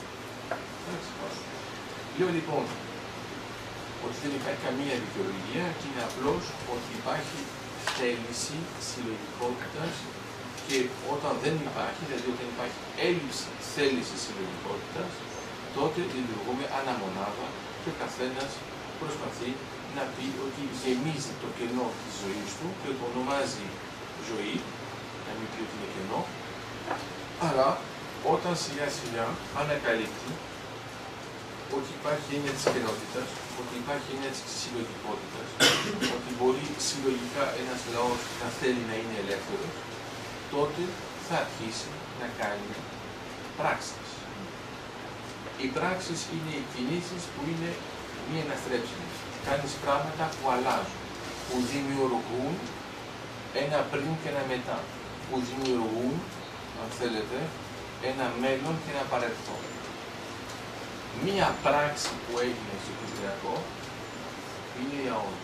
Λέω λοιπόν ότι δεν υπάρχει καμία δικαιολογία και είναι απλώς ότι υπάρχει θέληση συλλογικότητας και όταν δεν υπάρχει, δηλαδή όταν υπάρχει έλλειψη θέλησης συλλογικότητας, τότε λειτουργούμε αναμονάδα και ο καθένας προσπαθεί να πει ότι γεμίζει το κενό της ζωής του και το ονομάζει ζωή, να μην πει ότι είναι κενό, αλλά όταν σιγά σιγά ανακαλύπτει ότι υπάρχει έννοια της κενότητας, ότι υπάρχει έννοια της συλλογικότητας, ότι μπορεί συλλογικά ένας λαός να θέλει να είναι ελεύθερος, τότε θα αρχίσει να κάνει πράξεις. Οι πράξεις είναι οι κινήσεις που είναι μη αναστρέψιμες. Κάνεις πράγματα που αλλάζουν, που δημιουργούν ένα πριν και ένα μετά, που δημιουργούν, αν θέλετε, ένα μέλλον και ένα παρελθόν. Μία πράξη που έγινε στο Κυπριακό είναι η ΑΟΝ.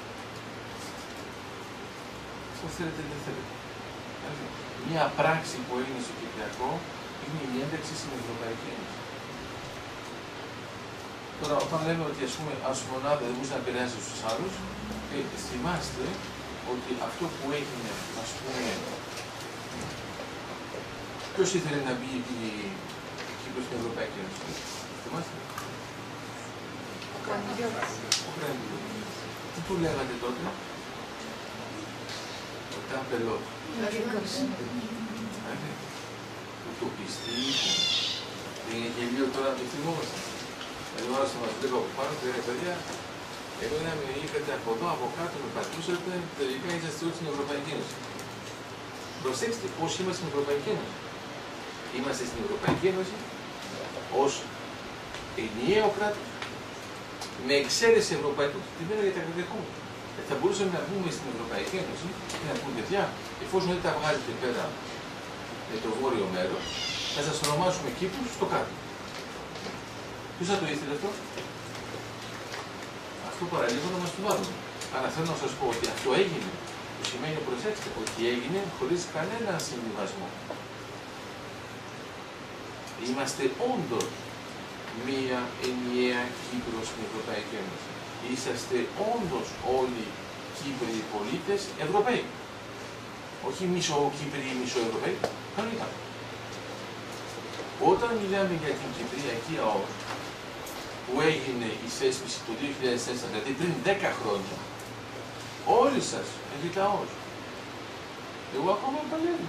Αυτό θέλετε δεν θέλετε. Μία πράξη που έγινε στο Κυπριακό είναι η ένταξη στην Ευρωπαϊκή Ένωση. Τώρα, όταν λέμε ότι ας μονάδα δεν μπορούσε να επηρεάσει στους άλλους, θυμάστε ότι αυτό που έγινε, ας πούμε, ποιος ήθελε να μπει η Κύπρος στην Ευρωπαϊκή Ένωση? Θυμάστε? Ο Κρανιδιώτης. Τι του λέγατε τότε? Ο Τάμπελος. Ουτοπιστή. Είναι γελίο τώρα να το θυμόμαστε. Δηλαδή όλα μας βλέπω από πάνω και λένε παιδιά, εγώ να με είχατε από εδώ, από κάτω, με πατούσατε, τελικά είσαστε όλοι στην Ευρωπαϊκή Ένωση. Προσέξτε πώς είμαστε στην Ευρωπαϊκή Ένωση. Είμαστε στην Ευρωπαϊκή Ένωση ως ενιαίο κράτος, με εξαίρεση ευρωπαϊκού. Τι λένε για τα κρατικόμματα. Θα μπορούσαμε να μπούμε στην Ευρωπαϊκή Ένωση και να πούμε παιδιά, εφόσον δεν τα βγάλετε πέρα με το βόρειο μέρος, θα σας ονομάσουμε Κύπρους στο κάτω. Ποιος θα το ήθελε αυτό? Αυτό παραλίγο να μας το βάλουμε. Αλλά θέλω να σας πω ότι αυτό έγινε, που σημαίνει, προσέξτε, ότι έγινε χωρίς κανένα συμβιβασμό. Είμαστε όντως μία ενιαία Κύπρο στην Ευρωπαϊκή Ένωση. Είσαστε όντως όλοι Κύπριοι πολίτες Ευρωπαίοι. Όχι μισο-Κύπριοι ή μισο-Ευρωπαίοι, κανονικά. Όταν μιλάμε για την Κυπριακή ΑΟΣ, που έγινε η θέσπιση το 2004, δηλαδή πριν 10 χρόνια, όλοι σας έχετε ΑΟΣ. Εγώ ακόμα παλεύω.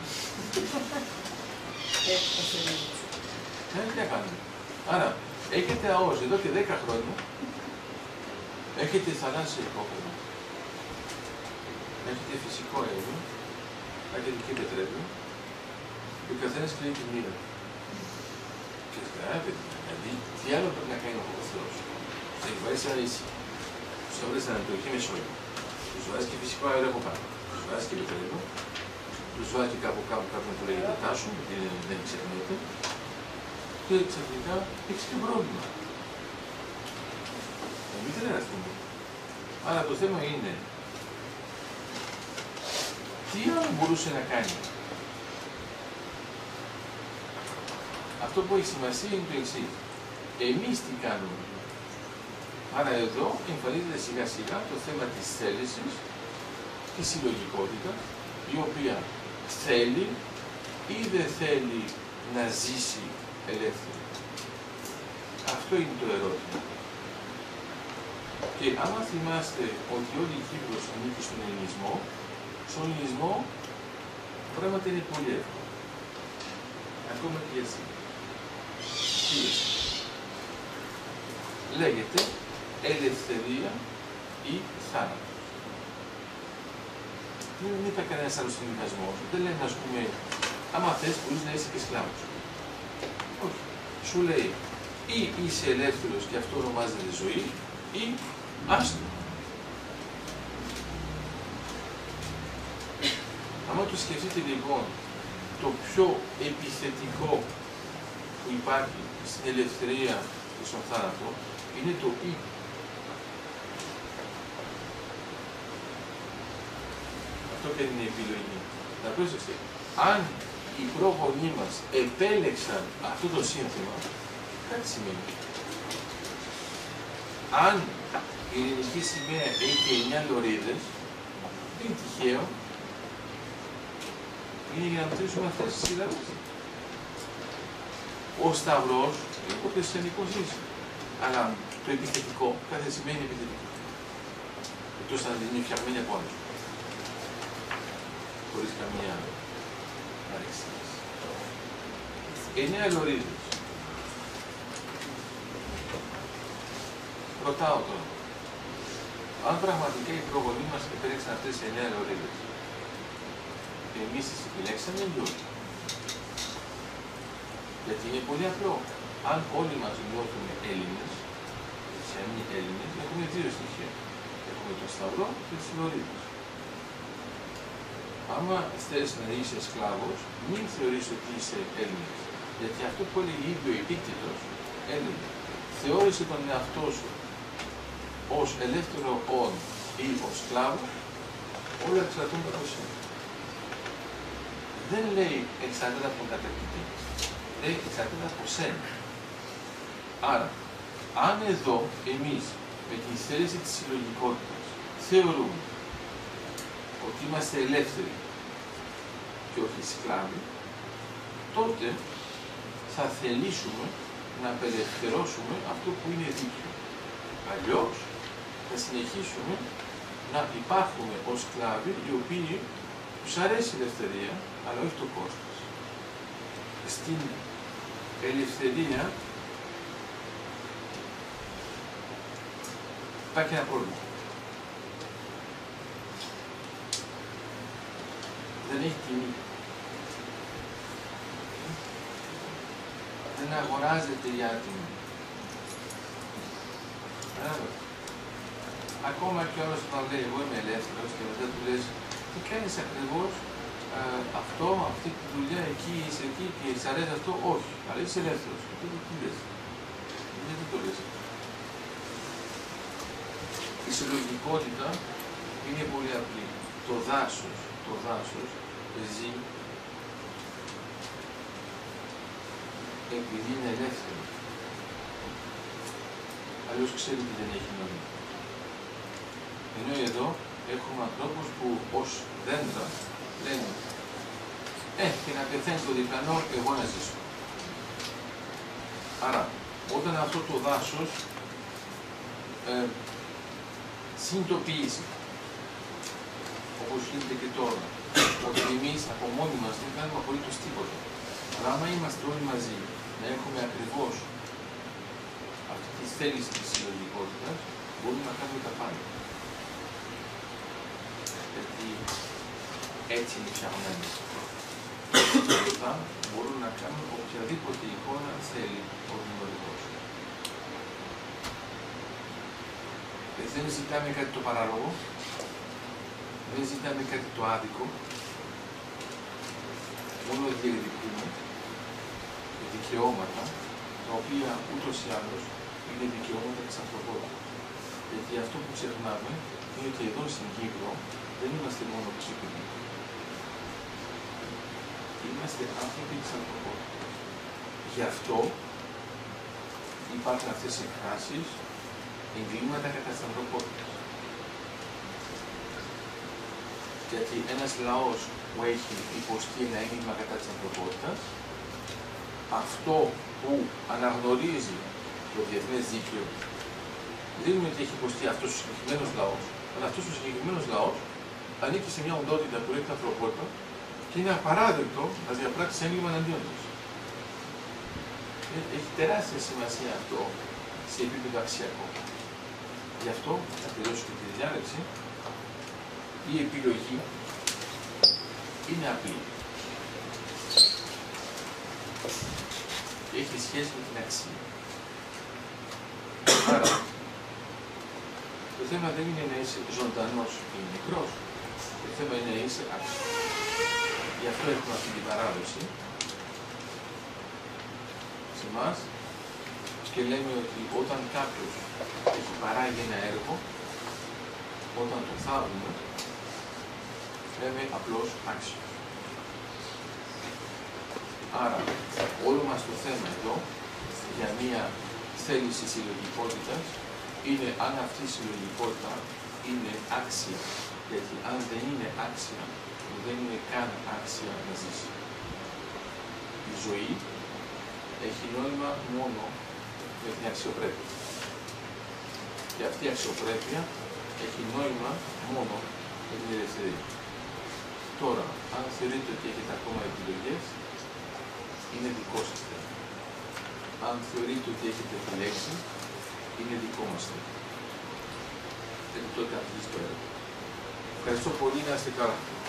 Τι να κάνουμε. Άρα, έχετε ΑΟΣ εδώ και 10 χρόνια, έχετε θαλάσσιο υπόκρινο, έχετε φυσικό αέριο, έχετε και πετρέλαιο, και ο καθένας κλείνει τη μοίρα. Και δηλαδή, τι άλλο πρέπει να κάνει ο Θεός. Θα έχει βάλει σαν ίση. Τους έβρες στην Ανατολική Μεσόγειο. Τους βάζει και φυσικό αέριο από πάνω. Τους βάζει και πετρέλαιο. Τους βάζει και κάπου κάποιον που λέγεται Τάσο, γιατί δεν ξεχνιέται. Και ξαφνικά έχεις και πρόβλημα. Μην τρελαθούμε. Άρα το θέμα είναι τι άλλο μπορούσε να κάνει. Αυτό που έχει σημασία είναι το εξής. Εμείς τι κάνουμε. Άρα εδώ εμφανίζεται σιγά σιγά το θέμα της θέλησης, της συλλογικότητας, η οποία θέλει ή δεν θέλει να ζήσει ελεύθερη. Αυτό είναι το ερώτημα. Και άμα θυμάστε ότι όλη η Κύπρος ανήκει στον ελληνισμό, στον ελληνισμό πράγματα είναι πολύ εύκολα. Ακόμα και για σήμερα. Λέγεται ελευθερία ή θάνατος. Δεν είπα κανένας άλλος συμβιβασμός. Δεν λένε, ας πούμε, άμα θες μπορείς να είσαι και σκλάβος. Όχι. Σου λέει ή είσαι ελεύθερος και αυτό ονομάζεται ζωή, ή άστο. Άμα το σκεφτείτε λοιπόν, το πιο επιθετικό που υπάρχει στην ελευθερία και στον θάνατο είναι το ή. Αυτό και είναι η επιλογή. Να πρόσεξε, αν οι πρόγονοί μας επέλεξαν αυτό το σύνθημα, κάτι σημαίνει. Αν η ελληνική σημαία έχει 9 λωρίδες, δεν είναι τυχαίο, είναι για να μετρήσουμε αυτές τις σύλλαβες. Ο Σταυρός είναι το χριστιανικό σύστημα. Αλλά το επιθετικό, κάθε σημαίνει επιθετικό. Εκτός αν δεν είναι φτιαγμένη από άλλους. Χωρίς καμία παρεξήγηση. 9 λωρίδες. Ρωτάω τώρα. Αν πραγματικά οι προγονείς μας επέλεξαν αυτές τις 9 λωρίδες, εμείς τις επιλέξαμε ή όχι. Γιατί είναι πολύ απλό. Αν όλοι μας νιώθουμε Έλληνες, χριστιανοί Έλληνες, έχουμε δύο στοιχεία. Έχουμε τον Σταυρό και τις λωρίδες. Άμα θέλεις να είσαι σκλάβος, μην θεωρείς ότι είσαι Έλληνας. Γιατί αυτό που έλεγε ίδιο ο Επίκτητος έλεγε, θεώρησε τον εαυτό σου ως ελεύθερο όν ή ως σκλάβο, όλα εξαρτώνται από εσένα. Δεν λέει εξαρτάται από τον κατακτητή. Λέει εξαρτάται από σένα. Άρα, αν εδώ εμείς με τη θέληση της συλλογικότητας θεωρούμε ότι είμαστε ελεύθεροι και όχι σκλάβοι, τότε θα θελήσουμε να απελευθερώσουμε αυτό που είναι δίκαιο. Αλλιώς θα συνεχίσουμε να υπάρχουμε ως σκλάβοι οι οποίοι τους αρέσει η ελευθερία, αλλά όχι το κόστος. Στην ελευθερία υπάρχει ένα πρόβλημα. Δεν έχει τιμή. Δεν αγοράζεται η άτιμη. Ακόμα και όλος όταν λέει εγώ είμαι ελεύθερος και μετά του λες τι κάνεις ακριβώς αυτό, αυτή τη δουλειά εκεί, είσαι εκεί και σ' αρέσει αυτό, όχι, αλλά είσαι ελεύθερος. Τι λες, γιατί το λες. Η συλλογικότητα είναι πολύ απλή. Το δάσος ζει επειδή είναι ελεύθερο. Αλλιώς ξέρει ότι δεν έχει νόημα. Ενώ εδώ έχουμε ανθρώπους που ως δέντρα λένε και να πεθαίνει το διπλανό, εγώ να ζήσω. Άρα, όταν αυτό το δάσος συνειδητοποιήσει, όπως γίνεται και τώρα, ότι εμείς από μόνοι μας δεν κάνουμε απολύτως τίποτα. Αλλά άμα είμαστε όλοι μαζί να έχουμε ακριβώς αυτή τη θέληση της συλλογικότητας, μπορούμε να κάνουμε τα πάντα. Γιατί έτσι είναι φτιαγμένες. Αυτά μπορούν να κάνουν οποιαδήποτε εικόνα θέλει ο δημιουργός. Δεν ζητάμε κάτι το παράλογο, δεν ζητάμε κάτι το άδικο, μόνο διεκδικούμε δικαιώματα, τα οποία ούτως ή άλλως είναι δικαιώματα της ανθρωπότητας. Γιατί αυτό που ξεχνάμε είναι ότι εδώ στην Κύπρο δεν είμαστε μόνο Κύπροι. Είμαστε άνθρωποι της ανθρωπότητας. Γι' αυτό υπάρχουν αυτές οι εκφράσεις, εγκλήματα κατά της ανθρωπότητας. Γιατί ένας λαός που έχει υποστεί ένα έγκλημα κατά της ανθρωπότητας, αυτό που αναγνωρίζει το διεθνές δίκαιο, δεν είναι ότι έχει υποστεί αυτός ο συγκεκριμένος λαός, αλλά αυτός ο συγκεκριμένος λαός ανήκει σε μια οντότητα που λέγεται ανθρωπότητα και είναι απαράδεκτο να διαπράξει έγκλημα εναντίον της. Έχει τεράστια σημασία αυτό σε επίπεδο αξιακό. Γι' αυτό θα τελειώσω και τη διάλεξη. Η επιλογή είναι απλή. Έχει σχέση με την αξία. Άρα, το θέμα δεν είναι να είσαι ζωντανός ή μικρός. Το θέμα είναι να είσαι άξιος. Γι' αυτό έχουμε αυτή την παράδοση σε εμάς και λέμε ότι όταν κάποιος έχει παράγει ένα έργο, όταν το θάβουμε, λέμε απλώς άξιο. Άρα, όλο μας το θέμα εδώ, για μία θέληση συλλογικότητας, είναι αν αυτή η συλλογικότητα είναι άξια. Γιατί αν δεν είναι άξια, δεν είναι καν άξια να ζήσει. Η ζωή έχει νόημα μόνο με την αξιοπρέπεια. Και αυτή η αξιοπρέπεια έχει νόημα μόνο με την ελευθερία. Τώρα, αν θεωρείτε ότι έχετε ακόμα επιλογές, είναι δικό σας θέμα. Αν θεωρείτε ότι έχετε επιλέξει, είναι δικό μας θέμα. Και τότε αφήσεις το έργο. Ευχαριστώ πολύ, να είστε καλά.